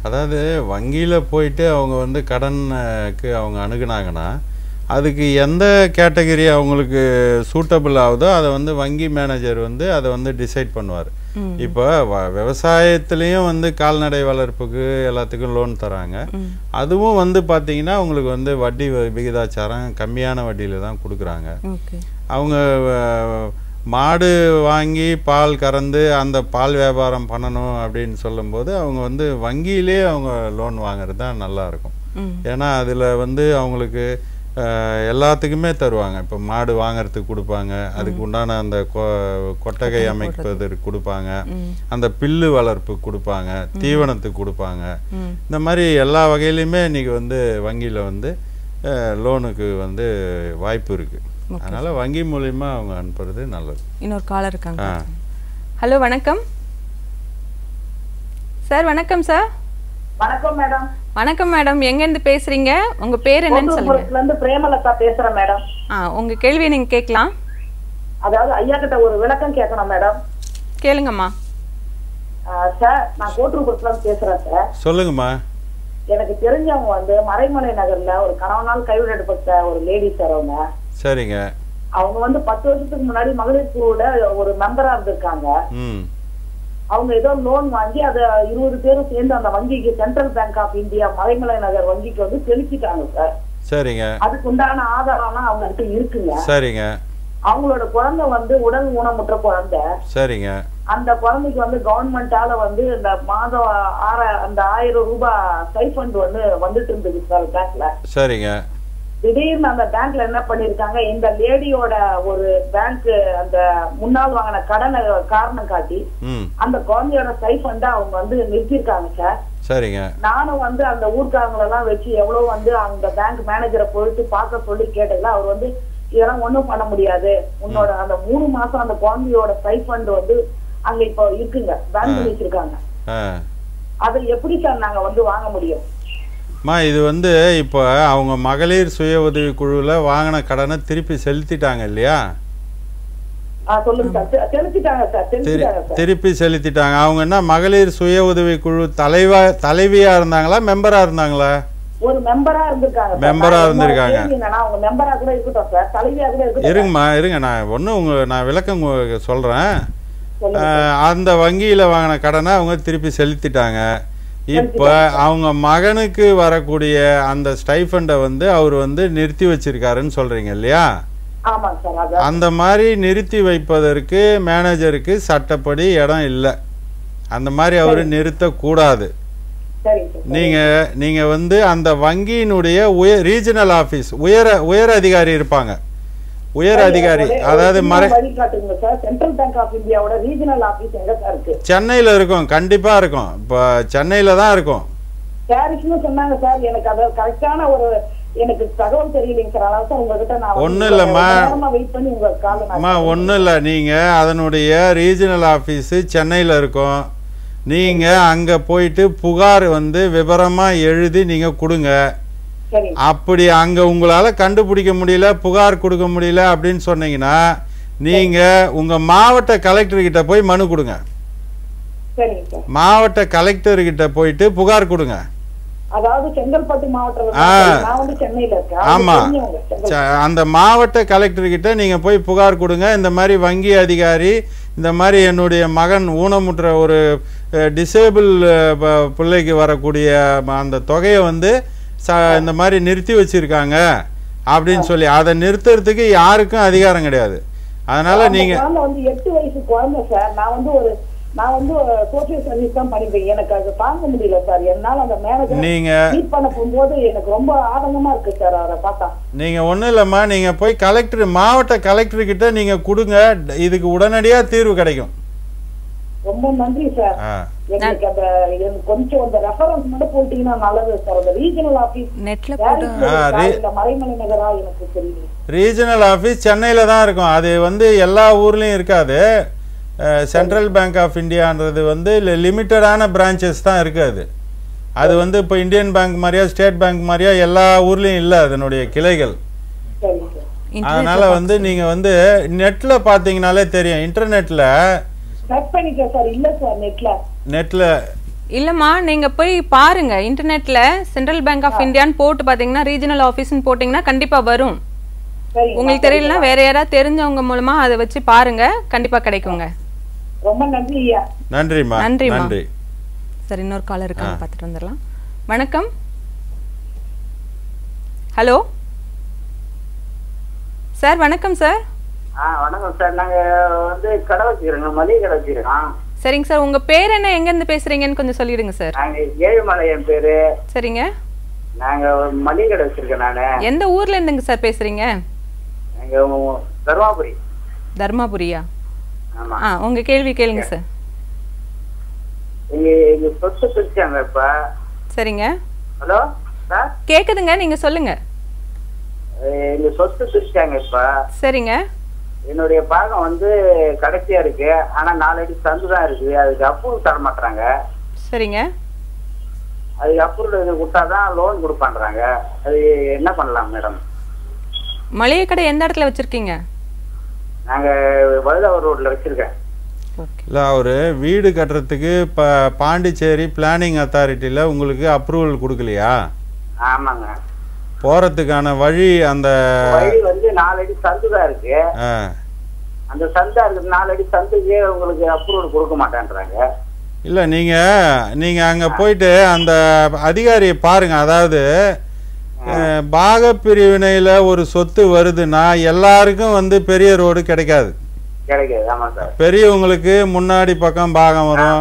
அதாவது வங்கியில் போயிட்டு அவங்க வந்து கடனுக்கு அவங்க அணுகுனாங்கன்னா அதுக்கு எந்த கேட்டகரி அவங்களுக்கு சூட்டபிள் ஆகுதோ அதை வந்து வங்கி மேனேஜர் வந்து அதை வந்து டிசைட் பண்ணுவார். இப்போ விவசாயத்துலேயும் வந்து கால்நடை வளர்ப்புக்கு எல்லாத்துக்கும் லோன் தராங்க. அதுவும் வந்து பார்த்தீங்கன்னா உங்களுக்கு வந்து வட்டி விகிதாச்சாரம் கம்மியான வட்டியில் தான் கொடுக்குறாங்க. அவங்க மாடு வாங்கி பால் கறந்து அந்த பால் வியாபாரம் பண்ணணும் அப்படின்னு சொல்லும்போது அவங்க வந்து வங்கியிலே அவங்க லோன் வாங்குறது தான் நல்லாயிருக்கும். ஏன்னா அதில் வந்து அவங்களுக்கு எல்லாத்துக்குமே தருவாங்க. இப்போ மாடு வாங்கிறதுக்கு கொடுப்பாங்க, அதுக்கு உண்டான அந்த கொட்டகை அமைப்பதற்கு கொடுப்பாங்க, அந்த பில்லு வளர்ப்பு கொடுப்பாங்க, தீவனத்துக்கு கொடுப்பாங்க. இந்த மாதிரி எல்லா வகையிலையுமே இன்னைக்கு வந்து வங்கியில் வந்து லோனுக்கு வந்து வாய்ப்பு இருக்குது. அதனால் வங்கி மூலிமா அவங்க அனுப்புறது நல்லது. இன்னொரு காலர் இருக்காங்க. ஹலோ, வணக்கம் சார். வணக்கம் சார். வணக்கம் மேடம். வணக்கம் மேடம், எங்க இருந்து பேசுறீங்க? உங்க பேர் என்னன்னு சொல்லுங்க. பிரேமலதா பேசுறேன் மேடம். உங்க கேள்வியை நீங்க கேட்கலாம். அதாவது ஐயா கிட்ட ஒரு விளக்கம் கேட்கணும் மேடம். கேளுங்கம்மா. சார், நான் கோட்டூர்புரத்துல இருந்து பேசுறேன் சார். சொல்லுங்கம்மா. எனக்கு தெரிஞ்சவங்க வந்து மறைமலை நகர்ல ஒரு கணவனால் கைவிடப்பட்ட ஒரு லேடி சார். அவங்க சரிங்க. அவங்க வந்து 10 வருஷத்துக்கு முன்னாடி மகளிர் குழுல ஒரு மெம்பரா இருந்திருக்காங்க. அவங்க ஏதோ லோன் வாங்கி அதை 20 பேரும் சேர்ந்து அந்த வங்கிக்கு Central Bank of India Maraimalai Nagar வங்கிக்கு வந்து செலுத்திட்டாங்க சார். சரிங்க. அதுக்கு உண்டான ஆதாரம்லாம் அவங்க கிட்ட இருக்குங்க. சரிங்க. அவங்களோட குழந்தை வந்து உடல் ஊனமுற்ற குழந்தை. சரிங்க. அந்த குழந்தைக்கு வந்து கவர்மெண்டால வந்து இந்த மாதம் அந்த 1000 ரூபாய் ஸ்டைஃபண்ட் வந்து வந்துட்டு இருந்தது சார் பேங்க்ல. சரிங்க. திடீர்னு அந்த பேங்க்ல என்ன பண்ணிருக்காங்க, இந்த லேடியோட ஒரு பேங்க் அந்த முன்னாள் வாங்கின கடனை காரணம் காட்டி அந்த குழந்தையோட ஸ்டைஃபண்ட அவங்க வந்து நிறுத்திருக்காங்க சார். சரிங்க. நானும் வந்து அந்த ஊர்க்காரங்களை எல்லாம் வச்சு எவ்வளவு வந்து அந்த பேங்க் மேனேஜரை போயிட்டு பார்க்க சொல்லி கேட்டதுல அவர் வந்து இதெல்லாம் ஒண்ணும் பண்ண முடியாது, உன்னோட அந்த 3 மாசம் அந்த குழந்தையோட ஸ்டைஃபண்ட் வந்து அங்க இப்போ இருக்குங்க, பேங்க் வச்சிருக்காங்க. அதை எப்படி சார் நாங்க வந்து வாங்க முடியும்? இது வந்து இப்போ அவங்க மகளிர் சுய உதவி குழுவில் வாங்கின கடனை திருப்பி செலுத்திட்டாங்க இல்லையா? திருப்பி செலுத்திட்டாங்க. அவங்க என்ன மகளிர் சுய உதவி குழு தலைவியா இருந்தாங்களா மெம்பரா இருந்தாங்களா? ஒரு மெம்பரா இருந்திருக்காங்க. மெம்பரா இருந்திருக்காங்க. இருங்கம்மா, இருங்க, நான் விளக்கம் சொல்றேன். அந்த வங்கியில வாங்கின கடனை அவங்க திருப்பி செலுத்திட்டாங்க. இப்போ அவங்க மகனுக்கு வரக்கூடிய அந்த ஸ்டைஃபண்டை வந்து அவர் வந்து நிறுத்தி வச்சிருக்காருன்னு சொல்றீங்க இல்லையா? அந்த மாதிரி நிறுத்தி வைப்பதற்கு மேனேஜருக்கு சட்டப்படி இடம் இல்லை. அந்த மாதிரி அவரு நிறுத்தக்கூடாது. நீங்க வந்து அந்த வங்கியினுடைய ரீஜனல் ஆபீஸ் உயர் அதிகாரி இருப்பாங்க. உயர் அதிகாரி, அதாவது சென்னையில இருக்கும், கண்டிப்பா இருக்கும். இப்ப சென்னையில தான் இருக்கும். ஒன்னும் இல்லம்மா, ஒன்னும் இல்ல. நீங்க அதனுடைய ரீஜனல் ஆபீஸ் சென்னையில இருக்கும். நீங்க அங்க போயிட்டு புகார் வந்து விவரமா எழுதி நீங்க கொடுங்க. அப்படி அங்க உங்களால கண்டுபிடிக்க முடியல, புகார் கொடுக்க முடியல அப்படின்னு சொன்னீங்கன்னா நீங்க உங்க மாவட்ட கலெக்டர் கிட்ட போய் மனு கொடுங்க. மாவட்ட கலெக்டர் கிட்ட போயிட்டு புகார் கொடுங்க. ஆமா, அந்த மாவட்ட கலெக்டர் கிட்ட நீங்க போய் புகார் கொடுங்க. இந்த மாதிரி வங்கி அதிகாரி இந்த மாதிரி என்னுடைய மகன் ஊனமுற்ற ஒரு டிசேபிள் பிள்ளைக்கு வரக்கூடிய அந்த தொகையை வந்து இந்த மாதிரி நிறுத்தி வச்சிருக்காங்க அப்படின்னு சொல்லி அதை நிறுத்துறதுக்கு யாருக்கும் அதிகாரம் கிடையாது. அதனால நீங்க 8 வயசு குழந்தை சார், நான் வந்து சோசியல் சர்வீஸ் தான் பண்ணிருக்கேன். எனக்கு அது தாங்க முடியல சார். என்னால அந்த மேனேஜர் நீங்க மீட் பண்ண போகும்போது எனக்கு ரொம்ப ஆதங்கமா இருக்கு சார் அவரை பார்த்தா. நீங்க ஒண்ணும் இல்லம்மா, நீங்க போய் கலெக்டர் மாவட்ட கலெக்டர் கிட்ட நீங்க கொடுங்க. இதுக்கு உடனடியா தீர்வு கிடைக்கும். ரொம்ப நன்றி சார். எனக்கு அந்த கொஞ்சம் அந்த ரெஃபரன்ஸ் மட்டும் போட்டீங்கன்னா நல்லது சார். அந்த ரீஜனல் ஆபீஸ் நெட்ல போட்டு மறைமலை நகரா எனக்கு தெரியல. ரீஜனல் ஆபீஸ் சென்னையில தான் இருக்கும். அது வந்து எல்லா ஊர்லயும் இருக்காது. சென்ட்ரல் பேங்க் ஆஃப் இந்தியான்றது வந்து லிமிட்டடான பிரான்ச்சஸ் தான் இருக்குது. அது வந்து இப்போ இந்தியன் பேங்க் மாதிரியா ஸ்டேட் பேங்க் மாதிரியா எல்லா ஊர்லயும் இல்லை அதனுடைய கிளைகள். அதனால வந்து நீங்க வந்து நெட்ல பாத்தீங்கன்னாலே தெரியும். இன்டர்நெட்ல இல்லம்மா, நீங்க போய் பாருங்க இன்டர்நெட்ல சென்ட்ரல் பேங்க் ஆஃப் இந்தியான்னு போட்டு பாத்தீங்கன்னா ரீஜனல் ஆபீஸ்னு போட்டீங்கன்னா கண்டிப்பா வரும். உங்களுக்கு தெரியலனா வேற யாராவது தெரிஞ்சவங்க மூலமா அதை வச்சு பாருங்க, கண்டிப்பா கிடைக்குங்க. ரொம்ப நன்றி ஐயா. நன்றிமா. நன்றி. சரி, இன்னொரு காலர் இருக்காங்க, பார்த்துட்டு வந்துடலாம். வணக்கம். Hello sir. வணக்கம் சார். வணக்கம் சார். நாங்க வந்து கடை வச்சுக்கிறோங்க, மளிகை கடை வச்சுக்கிறோம். சரிங்க சார், உங்க பேர் என்ன, எங்க இருந்து பேசுறீங்கன்னு கொஞ்சம் சொல்லிடுங்க சார். நாங்க ஏழுமலை என் பேரு. சரிங்க. நாங்க மளிகை கடை வச்சிருக்கேன் நானு. எந்த ஊர்ல இருந்துங்க சார் பேசுறீங்க? நாங்க தர்மாபுரி. தர்மாபுரியா? ஆமா. உங்க கேள்வி கேளுங்க சார். எங்க சொத்து பிரிச்சாங்க இப்ப. சரிங்க. ஹலோ சார், கேக்குதுங்க, நீங்க சொல்லுங்க. எங்க சொத்து பிரிச்சாங்க இப்ப. சரிங்க. என்னுடைய பாகம் வந்து கடைசியா இருக்கு, ஆனா 4 அடி சந்து தான் இருக்கு. அதுக்கு அப்ரூவல் தர மாட்டாங்க. சரிங்க. அதுக்கு அப்ரூவல் கொடுத்தாதான் லோன் கொடுப்பான்றாங்க. அது என்ன பண்ணலாம் மேடம்? மளிகை கடை எந்த இடத்துல வச்சிருக்கீங்க? நாங்க வழுதாவூர் ரோட்ல வச்சிருக்கேன். இல்லை, அவர் வீடு கட்டுறதுக்கு பாண்டிச்சேரி பிளானிங் அத்தாரிட்டியில் உங்களுக்கு அப்ரூவல் கொடுக்கலையா? ஆமாங்க. போறதுக்கான வழி அந்த வழி வந்து 4 அடி சந்து தான் இருக்கு. அந்த சந்தா இருக்கு, 4 அடி சந்துக்கு உங்களுக்கு அப்ரூவல் கொடுக்க மாட்டேன்றாங்க. இல்லை, நீங்க அங்கே போயிட்டு அந்த அதிகாரியை பாருங்க. அதாவது பாகப்பிரிவினையில் ஒரு சொத்து வருதுன்னா எல்லாருக்கும் வந்து பெரிய ரோடு கிடைக்காது. பெரியவங்களுக்கு முன்னாடி பக்கம் பாகம் வரும்.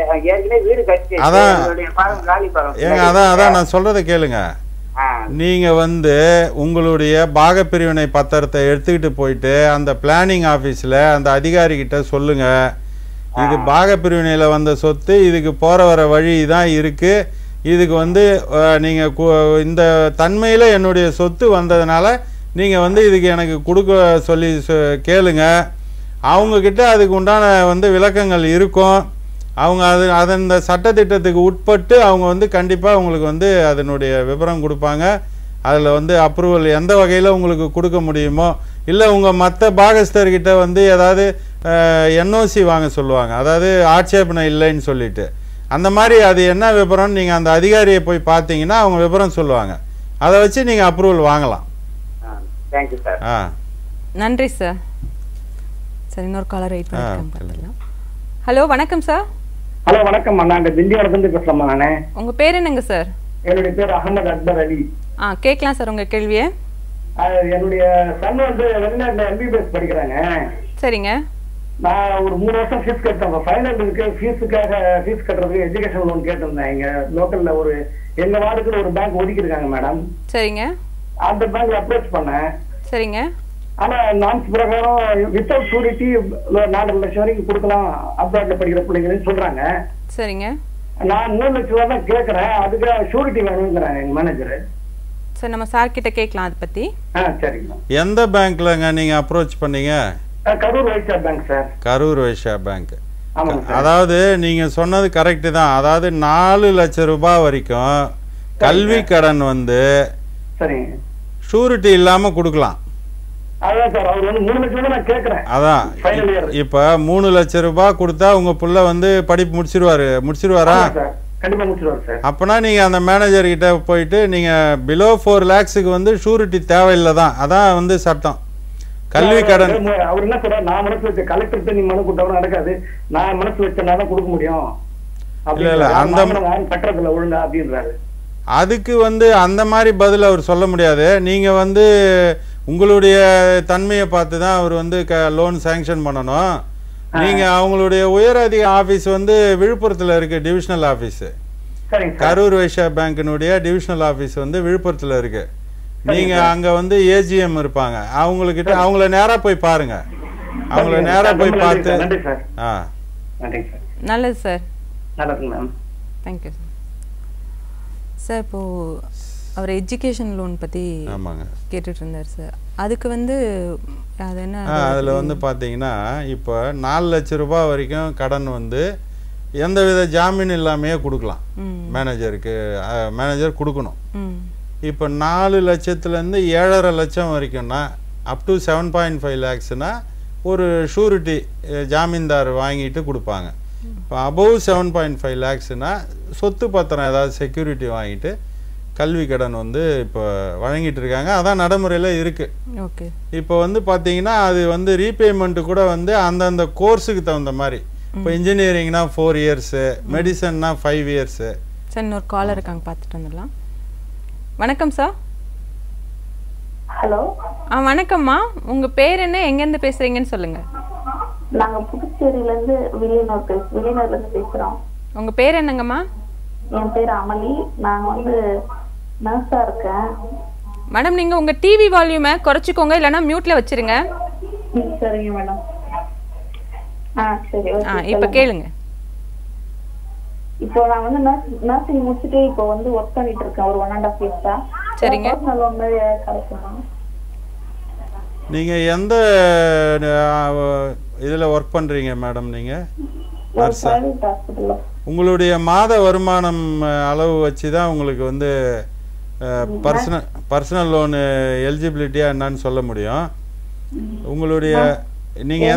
அதான் நான் சொல்றதை கேளுங்க. நீங்க வந்து உங்களுடைய பாகப்பிரிவினை பத்திரத்தை எடுத்துக்கிட்டு போயிட்டு அந்த பிளானிங் ஆபீஸ்ல அந்த அதிகாரி கிட்ட சொல்லுங்க, இது பாகப்பிரிவினையில வந்த சொத்து, இதுக்கு போற வர வழி தான் இருக்கு, இதுக்கு வந்து நீங்க இந்த தன்மையில என்னுடைய சொத்து வந்ததுனால நீங்க வந்து இதுக்கு எனக்கு கொடுக்க சொல்லி கேளுங்க. அவங்கக்கிட்ட அதுக்கு உண்டான வந்து விளக்கங்கள் இருக்கும். அவங்க அந்த சட்டத்திட்டத்துக்கு உட்பட்டு அவங்க வந்து கண்டிப்பாக உங்களுக்கு வந்து அதனுடைய விவரம் கொடுப்பாங்க. அதில் வந்து அப்ரூவல் எந்த வகையில் உங்களுக்கு கொடுக்க முடியுமோ, இல்லை உங்கள் மற்ற பாகஸ்தர்கிட்ட வந்து ஏதாவது என்ஓசி வாங்க சொல்லுவாங்க, அதாவது ஆட்சேபனை இல்லைன்னு சொல்லிட்டு. அந்த மாதிரி அது என்ன விவரம் நீங்கள் அந்த அதிகாரியை போய் பார்த்தீங்கன்னா அவங்க விவரம் சொல்லுவாங்க. அதை வச்சு நீங்கள் அப்ரூவல் வாங்கலாம். Thank you sir. நன்றி சார். சரி, இன்னொரு காலர் வெயிட் பண்ணிக்கலாம். ஹலோ, வணக்கம் சார். ஹலோ வணக்கம். நாங்க திண்டிவனத்துல பேசுறோம். நானே. உங்க பேர் என்னங்க சார்? என்னுடைய பேர் அகமது அக்பர் அலி. கேட்கலாம் சார் உங்க கேள்வியை. என்னுடைய சன் வந்து வெளிநாட்டுல MBBS படிக்கிறாங்க. சரிங்க. நான் ஒரு 3 வருஷம் ஃபீஸ் கட்டேன். ஃபைனல் இருக்கு, ஃபீஸுக்காக ஃபீஸ் கட்டுறதுக்கு எஜுகேஷன் லோன் கேட்டிருந்தேன். இங்க லோக்கல்ல ஒரு எங்க வார்டுக்கு ஒரு பேங்க் ஒதுக்கிருக்காங்க மேடம். சரிங்க. அந்த பேங்க்ல அப்ரோச் பண்ணேன். சரிங்க. ஆனா நாம்ஸ் பிரகாரம் வித்தவுட் ஷூரிட்டி 4 லட்சம் வரைக்கும் கொடுக்கலாம் அப்ராட்ல படிக்கிற பிள்ளைங்கன்னு சொல்றாங்க. சரிங்க. நான் 3 லட்சம் ரூபாய் தான் கேட்கறேன், அதுக்கு ஷூரிட்டி வேணுங்கிறாங்க எங்க மேனேஜர். சார், நம்ம சார் கிட்ட கேட்கலாம் அதை பத்தி. சரிங்க. எந்த பேங்க்லங்க நீங்க அப்ரோச் பண்ணீங்க? Karur Vysya bank sir. Karur Vysya bank. அதாவது நீங்க சொன்னது கரெக்ட் தான். அதாவது 4 லட்சம் ரூபாய் வரைக்கும் கல்வி கடன் வந்து ஷூரிட்டி இல்லாம கொடுக்கலாம். அதான் இப்ப 3 லட்சம் ரூபாய் கொடுத்தா உங்க புள்ள வந்து படிப்பு முடிச்சிருவாரா? அப்பனா நீங்க அந்த மேனேஜர் கிட்ட போயிட்டு நீங்க பிலோ 4 lakhsக்கு வந்து ஷூரிட்டி தேவையில்லை தான். அதான் வந்து சட்டம். கல்வி கடன் அவர் என்ன சொல்றாரு, நான் மனசு வச்ச கலெக்டர் நீ மனு கொடுத்தவன நடக்காது, நான் மனசு வச்சனால கொடுக்க முடியும். இல்ல அந்த கட்டறதுல ஒழுங்கா அப்படின்றாரு. அதுக்கு வந்து அந்த மாதிரி பதில் அவர் சொல்ல முடியாது. நீங்க வந்து உங்களுடைய தன்மையை பார்த்து தான் அவர் வந்து லோன் சாங்ஷன் பண்ணணும். நீங்க அவங்களுடைய உயர் அதிக ஆபீஸ் வந்து விழுப்புரத்துல இருக்கு, டிவிஷனல் ஆபீஸ். கரூர் வைஷா பேங்கினுடைய டிவிஷனல் ஆபீஸ் வந்து விழுப்புரத்துல இருக்கு. நீங்க அங்க வந்து AGM இருப்பாங்க, அவங்ககிட்ட அவங்கள நேரா போய் பாருங்க. அவங்கள நேரா போய் பார்த்து. நல்லது சார். நல்லது மேம். Thank you sir. இப்போ அவர் எஜுகேஷன் லோன் பற்றி கேட்டுட்டு இருந்தார் சார். அதுக்கு வந்து அது என்ன, அதில் வந்து பார்த்தீங்கன்னா இப்போ 4 லட்சம் ரூபாய் வரைக்கும் கடன் வந்து எந்தவித ஜாமீன் இல்லாமையே கொடுக்கலாம். மேனேஜர் கொடுக்கணும். இப்போ 4 லட்சத்துலேருந்து 7.5 லட்சம் வரைக்கும்னா அப் டு 7.5 lakhsனா ஒரு ஷூரிட்டி ஜாமீன்தார் வாங்கிட்டு கொடுப்பாங்க. இப்போ அபவ் 7.5 lakhsனா சொத்து பத்திரம் ஏதாவது செக்யூரிட்டி வாங்கிட்டு கல்வி கடன் வந்து இப்போ வழங்கிட்டு இருக்காங்க. அதான் நடைமுறையில் இருக்குது. ஓகே. இப்போ வந்து பார்த்தீங்கன்னா அது வந்து ரீபேமெண்ட்டு கூட வந்து அந்தந்த கோர்ஸுக்கு தகுந்த மாதிரி. இப்போ இன்ஜினியரிங்னா 4 years, மெடிசன்னா 5 years. சார் இன்னொரு காலர் இருக்காங்க, பார்த்துட்டு வந்துடலாம். வணக்கம் சார். ஹலோ. வணக்கம்மா, உங்கள் பேர் என்ன, எங்கேருந்து பேசுகிறீங்கன்னு சொல்லுங்கள். நாங்க புதுச்சேரியிலேருந்து வில்லியனூர்லேருந்து பேசுகிறோம். உங்கள் பேர் என்னங்கம்மா? என் பேர் அமளி. நான் வந்து நர்ஸாக இருக்கேன். மேடம் நீங்கள் உங்கள் டிவி வால்யூமை குறைச்சிக்கோங்க, இல்லைன்னா மியூட்டில் வச்சுருங்க. சரிங்க மேடம். சரி. இப்போ கேளுங்க. இப்போ நான் வந்து நர்சிங் முடிச்சுட்டு இப்போ வந்து ஒர்க் பண்ணிட்டு இருக்கேன் ஒரு 1.5 years. சரிங்க. நீங்க எந்த இதுல ஒர்க் பண்றீங்க மேடம்? நீங்க உங்களுடைய மாத வருமானம் அளவு வச்சு தான் உங்களுக்கு வந்து பர்சனல் லோனு எலிஜிபிலிட்டியா என்னன்னு சொல்ல முடியும். உங்களுடைய நீங்க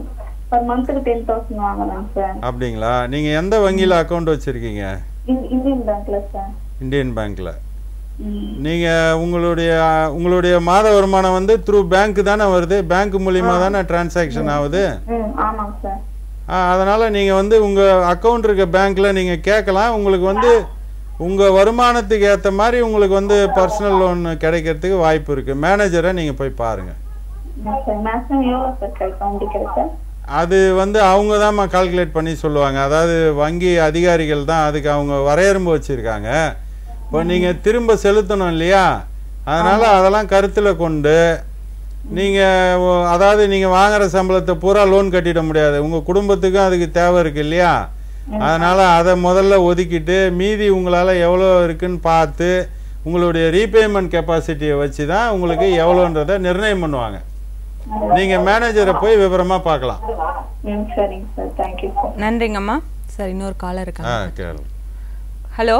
அப்படிங்களா? நீங்க எந்த வங்கியில அக்கவுண்ட் வச்சிருக்கீங்க? இந்தியன் பேங்க்ல. நீங்க உங்களுடைய மாத வருமானம் வந்து த்ரூ பேங்க் தானே வருது? பேங்க் மூலியமா தானே டிரான்சாக்ஷன் ஆகுது? அதனால நீங்க வந்து உங்க அக்கவுண்ட் இருக்க பேங்க்ல நீங்க கேட்கலாம். உங்களுக்கு வந்து உங்க வருமானத்துக்கு ஏற்ற மாதிரி உங்களுக்கு வந்து பர்சனல் லோன் கிடைக்கிறதுக்கு வாய்ப்பு இருக்கு. மேனேஜரை நீங்க போய் பாருங்க. அது வந்து அவங்க தான் கால்குலேட் பண்ணி சொல்லுவாங்க. அதாவது வங்கி அதிகாரிகள் தான் அதுக்கு அவங்க வரையறும்பு வச்சிருக்காங்க. இப்போ நீங்க திரும்ப செலுத்தணும் இல்லையா? அதனால அதெல்லாம் கருத்துல கொண்டு நீங்க அதாவது நீங்க வாங்குற சம்பளத்தை பூரா லோன் கட்டிட முடியாது. உங்க குடும்பத்துக்கும் அதுக்கு தேவை இருக்கு இல்லையா? அதனால அதை முதல்ல ஒதுக்கிட்டு மீதி உங்களால எவ்வளோ இருக்குன்னு பார்த்து உங்களுடைய ரீபேமெண்ட் கெப்பாசிட்டியை வச்சு தான் உங்களுக்கு எவ்வளோன்றதை நிர்ணயம் பண்ணுவாங்க. நீங்க மேனேஜரை போய் விவரமா பார்க்கலாம். நன்றிங்கம்மா. சார் இன்னொரு காலர் இருக்காங்க. ஹலோ,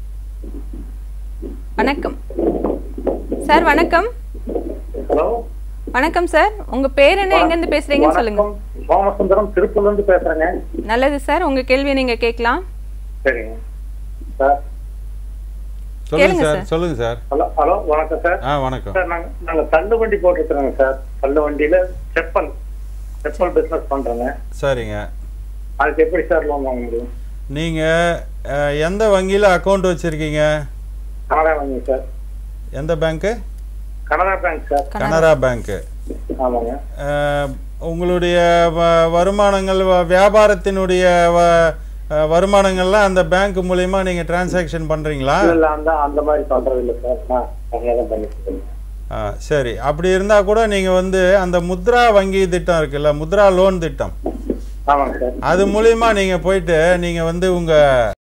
வணக்கம் சார். வணக்கம். ஹலோ, வணக்கம் சார். உங்க பேர் என்ன, எங்க இருந்து பேசுறீங்கன்னு சொல்லுங்க. சோமசுந்தரம், திருப்பூர்ல இருந்து பேசுறேங்க. நல்லது சார், உங்க கேள்வியை நீங்க கேட்கலாம். சரிங்க சார். சொல்லுங்க சார். சொல்லுங்க சார். ஹலோ, வணக்கம் சார். வணக்கம் சார். நாங்க தள்ளு வண்டி போட்டுருக்கோங்க சார். தள்ளு வண்டியில செப்பல் பிசினஸ் பண்றோங்க. சரிங்க. அதுக்கு எப்படி சார் லோன் வாங்க முடியும்? நீங்க எந்த வங்கியில அக்கவுண்ட் வச்சிருக்கீங்க? கனரா வங்கி சார். எந்த bank? Canara bank sir. Canara bank. ஆமாங்க. உங்களுடைய வருமானங்கள், வியாபாரத்தினுடைய வருமானங்கள்லாம் அந்த பேங்க் மூலமா நீங்க டிரான்சாக்ஷன் பண்றீங்களா? இல்ல, அந்த மாதிரி பண்றது இல்ல சார். நான் தனியா தான் பண்ணிக்கிறேன். சரி. அப்படி இருந்தா கூட நீங்க வந்து அந்த முத்ரா வங்கி திட்டம் இருக்குல்ல, முத்ரா லோன் திட்டம், ஆமாங்க சார், அது மூலமா நீங்க போயிட்டு நீங்க வந்து உங்க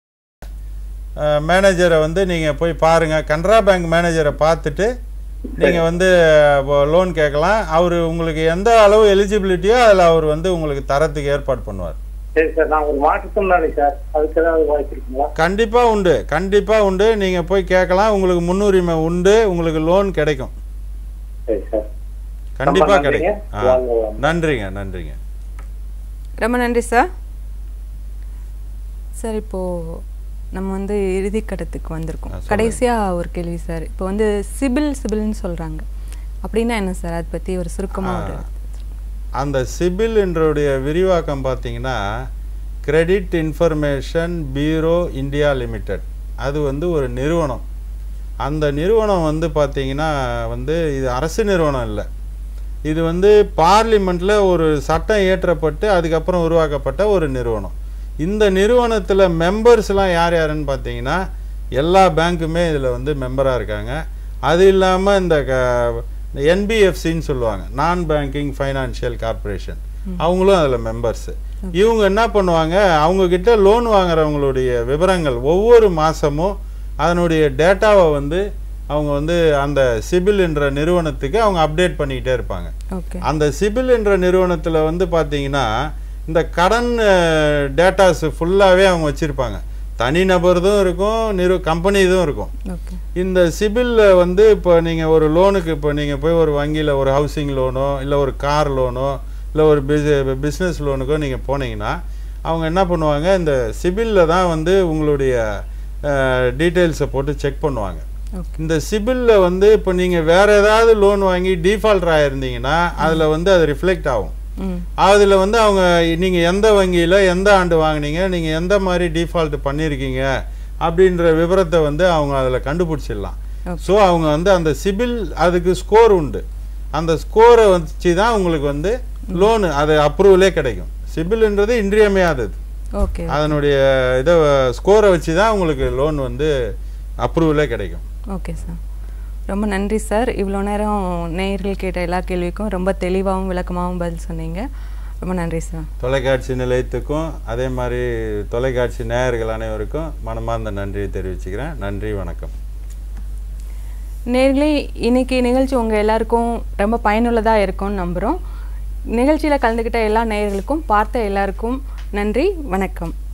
மேனேஜரை வந்து நீங்க போய் பாருங்க. கனரா பேங்க் மேனேஜரை பார்த்துட்டு நீங்க வந்து லோன் கேட்கலாம். அவர் உங்களுக்கு எந்த அளவு எலிஜிபிலிட்டியோ அதில் அவர் வந்து உங்களுக்கு தரத்துக்கு ஏற்பாடு பண்ணுவார். சரி சார். நான் ஒரு மாற்றுத்திறனாளி சார். அதுக்கு ஏதாவது வாய்ப்பு இருக்குங்களா? கண்டிப்பா உண்டு, கண்டிப்பா உண்டு. நீங்க போய் கேட்கலாம். உங்களுக்கு முன்னுரிமை உண்டு, உங்களுக்கு லோன் கிடைக்கும். சரி சார். கண்டிப்பா கிடைக்கும். நன்றிங்க. நன்றிங்க. ரொம்ப நன்றி சார். சார் இப்போ நம்ம வந்து இறுதி கட்டத்துக்கு வந்திருக்கோம். கடைசியாக ஒரு கேள்வி சார். இப்போ வந்து சிபில்னு சொல்கிறாங்க, அப்படின்னா என்ன சார்? அதை பற்றி ஒரு சுருக்கமாக. அந்த சிபில்ன்றோடைய விரிவாக்கம் பார்த்தீங்கன்னா credit information bureau India limited. அது வந்து ஒரு நிறுவனம். அந்த நிறுவனம் வந்து பார்த்தீங்கன்னா வந்து இது அரசு நிறுவனம் இல்லை. இது வந்து பார்லிமெண்ட்டில் ஒரு சட்டம் இயற்றப்பட்டு அதுக்கப்புறம் உருவாக்கப்பட்ட ஒரு நிறுவனம். இந்த நிறுவனத்தில் மெம்பர்ஸ்லாம் யார் யாருன்னு பார்த்தீங்கன்னா எல்லா பேங்க்குமே இதில் வந்து மெம்பராக இருக்காங்க. அது இல்லாமல் இந்த என்பிஎஃப்சின்னு சொல்லுவாங்க, நான் பேங்கிங் ஃபைனான்ஷியல் கார்பரேஷன், அவங்களும் அதில் மெம்பர்ஸு. இவங்க என்ன பண்ணுவாங்க, அவங்கக்கிட்ட லோன் வாங்குறவங்களுடைய விவரங்கள் ஒவ்வொரு மாதமும் அதனுடைய டேட்டாவை வந்து அவங்க வந்து அந்த சிபில் என்ற நிறுவனத்துக்கு அவங்க அப்டேட் பண்ணிக்கிட்டே இருப்பாங்க. அந்த சிபில் என்ற நிறுவனத்தில் வந்து பார்த்தீங்கன்னா இந்த கடன் டேட்டாஸ் ஃபுல்லாகவே அவங்க வச்சுருப்பாங்க. தனிநபர்தும் இருக்கும், கம்பெனி இதுவும் இருக்கும். இந்த சிபிலில் வந்து இப்போ நீங்கள் ஒரு லோனுக்கு இப்போ நீங்கள் போய் ஒரு வங்கியில் ஒரு ஹவுசிங் லோனோ இல்லை ஒரு கார் லோனோ இல்லை ஒரு பிஸ்னஸ் லோனுக்கோ நீங்கள் போனீங்கன்னா அவங்க என்ன பண்ணுவாங்க, இந்த சிபிலில் தான் வந்து உங்களுடைய டீட்டெயில்ஸை போட்டு செக் பண்ணுவாங்க. இந்த சிபிலில் வந்து இப்போ நீங்கள் வேறு ஏதாவது லோன் வாங்கி டீஃபால்டர் ஆகிருந்தீங்கன்னா அதில் வந்து அது ரிஃப்ளெக்ட் ஆகும். அதில் வந்து அவங்க நீங்கள் எந்த வங்கியில் எந்த ஆண்டு வாங்கினீங்க, நீங்கள் எந்த மாதிரி டிஃபால்ட் பண்ணியிருக்கீங்க அப்படின்ற விவரத்தை வந்து அவங்க அதில் கண்டுபிடிச்சிடலாம். ஸோ அவங்க வந்து அந்த சிபில் அதுக்கு ஸ்கோர் உண்டு. அந்த ஸ்கோரை வச்சு தான் உங்களுக்கு வந்து லோனு அது அப்ரூவலே கிடைக்கும். சிபில்ன்றது இன்றியமையாதது. அதனுடைய இதை ஸ்கோரை வச்சு தான் உங்களுக்கு லோன் வந்து அப்ரூவலே கிடைக்கும். ஓகே சார், ரொம்ப நன்றி சார். இவ்வளோ நேரம் நேயர்கள் கேட்ட எல்லா கேள்விக்கும் ரொம்ப தெளிவாகவும் விளக்கமாகவும் பதில் சொன்னீங்க. ரொம்ப நன்றி சார். தொலைக்காட்சி நிலையத்துக்கும் அதே மாதிரி தொலைக்காட்சி நேயர்கள் அனைவருக்கும் மனமார்ந்த நன்றியை தெரிவிச்சுக்கிறேன். நன்றி, வணக்கம். நேயர்களே, இன்னைக்கு நிகழ்ச்சி உங்கள் எல்லாருக்கும் ரொம்ப பயனுள்ளதாக இருக்கும்னு நம்புகிறோம். நிகழ்ச்சியில் கலந்துக்கிட்ட எல்லா நேயர்களுக்கும் பார்த்த எல்லாருக்கும் நன்றி, வணக்கம்.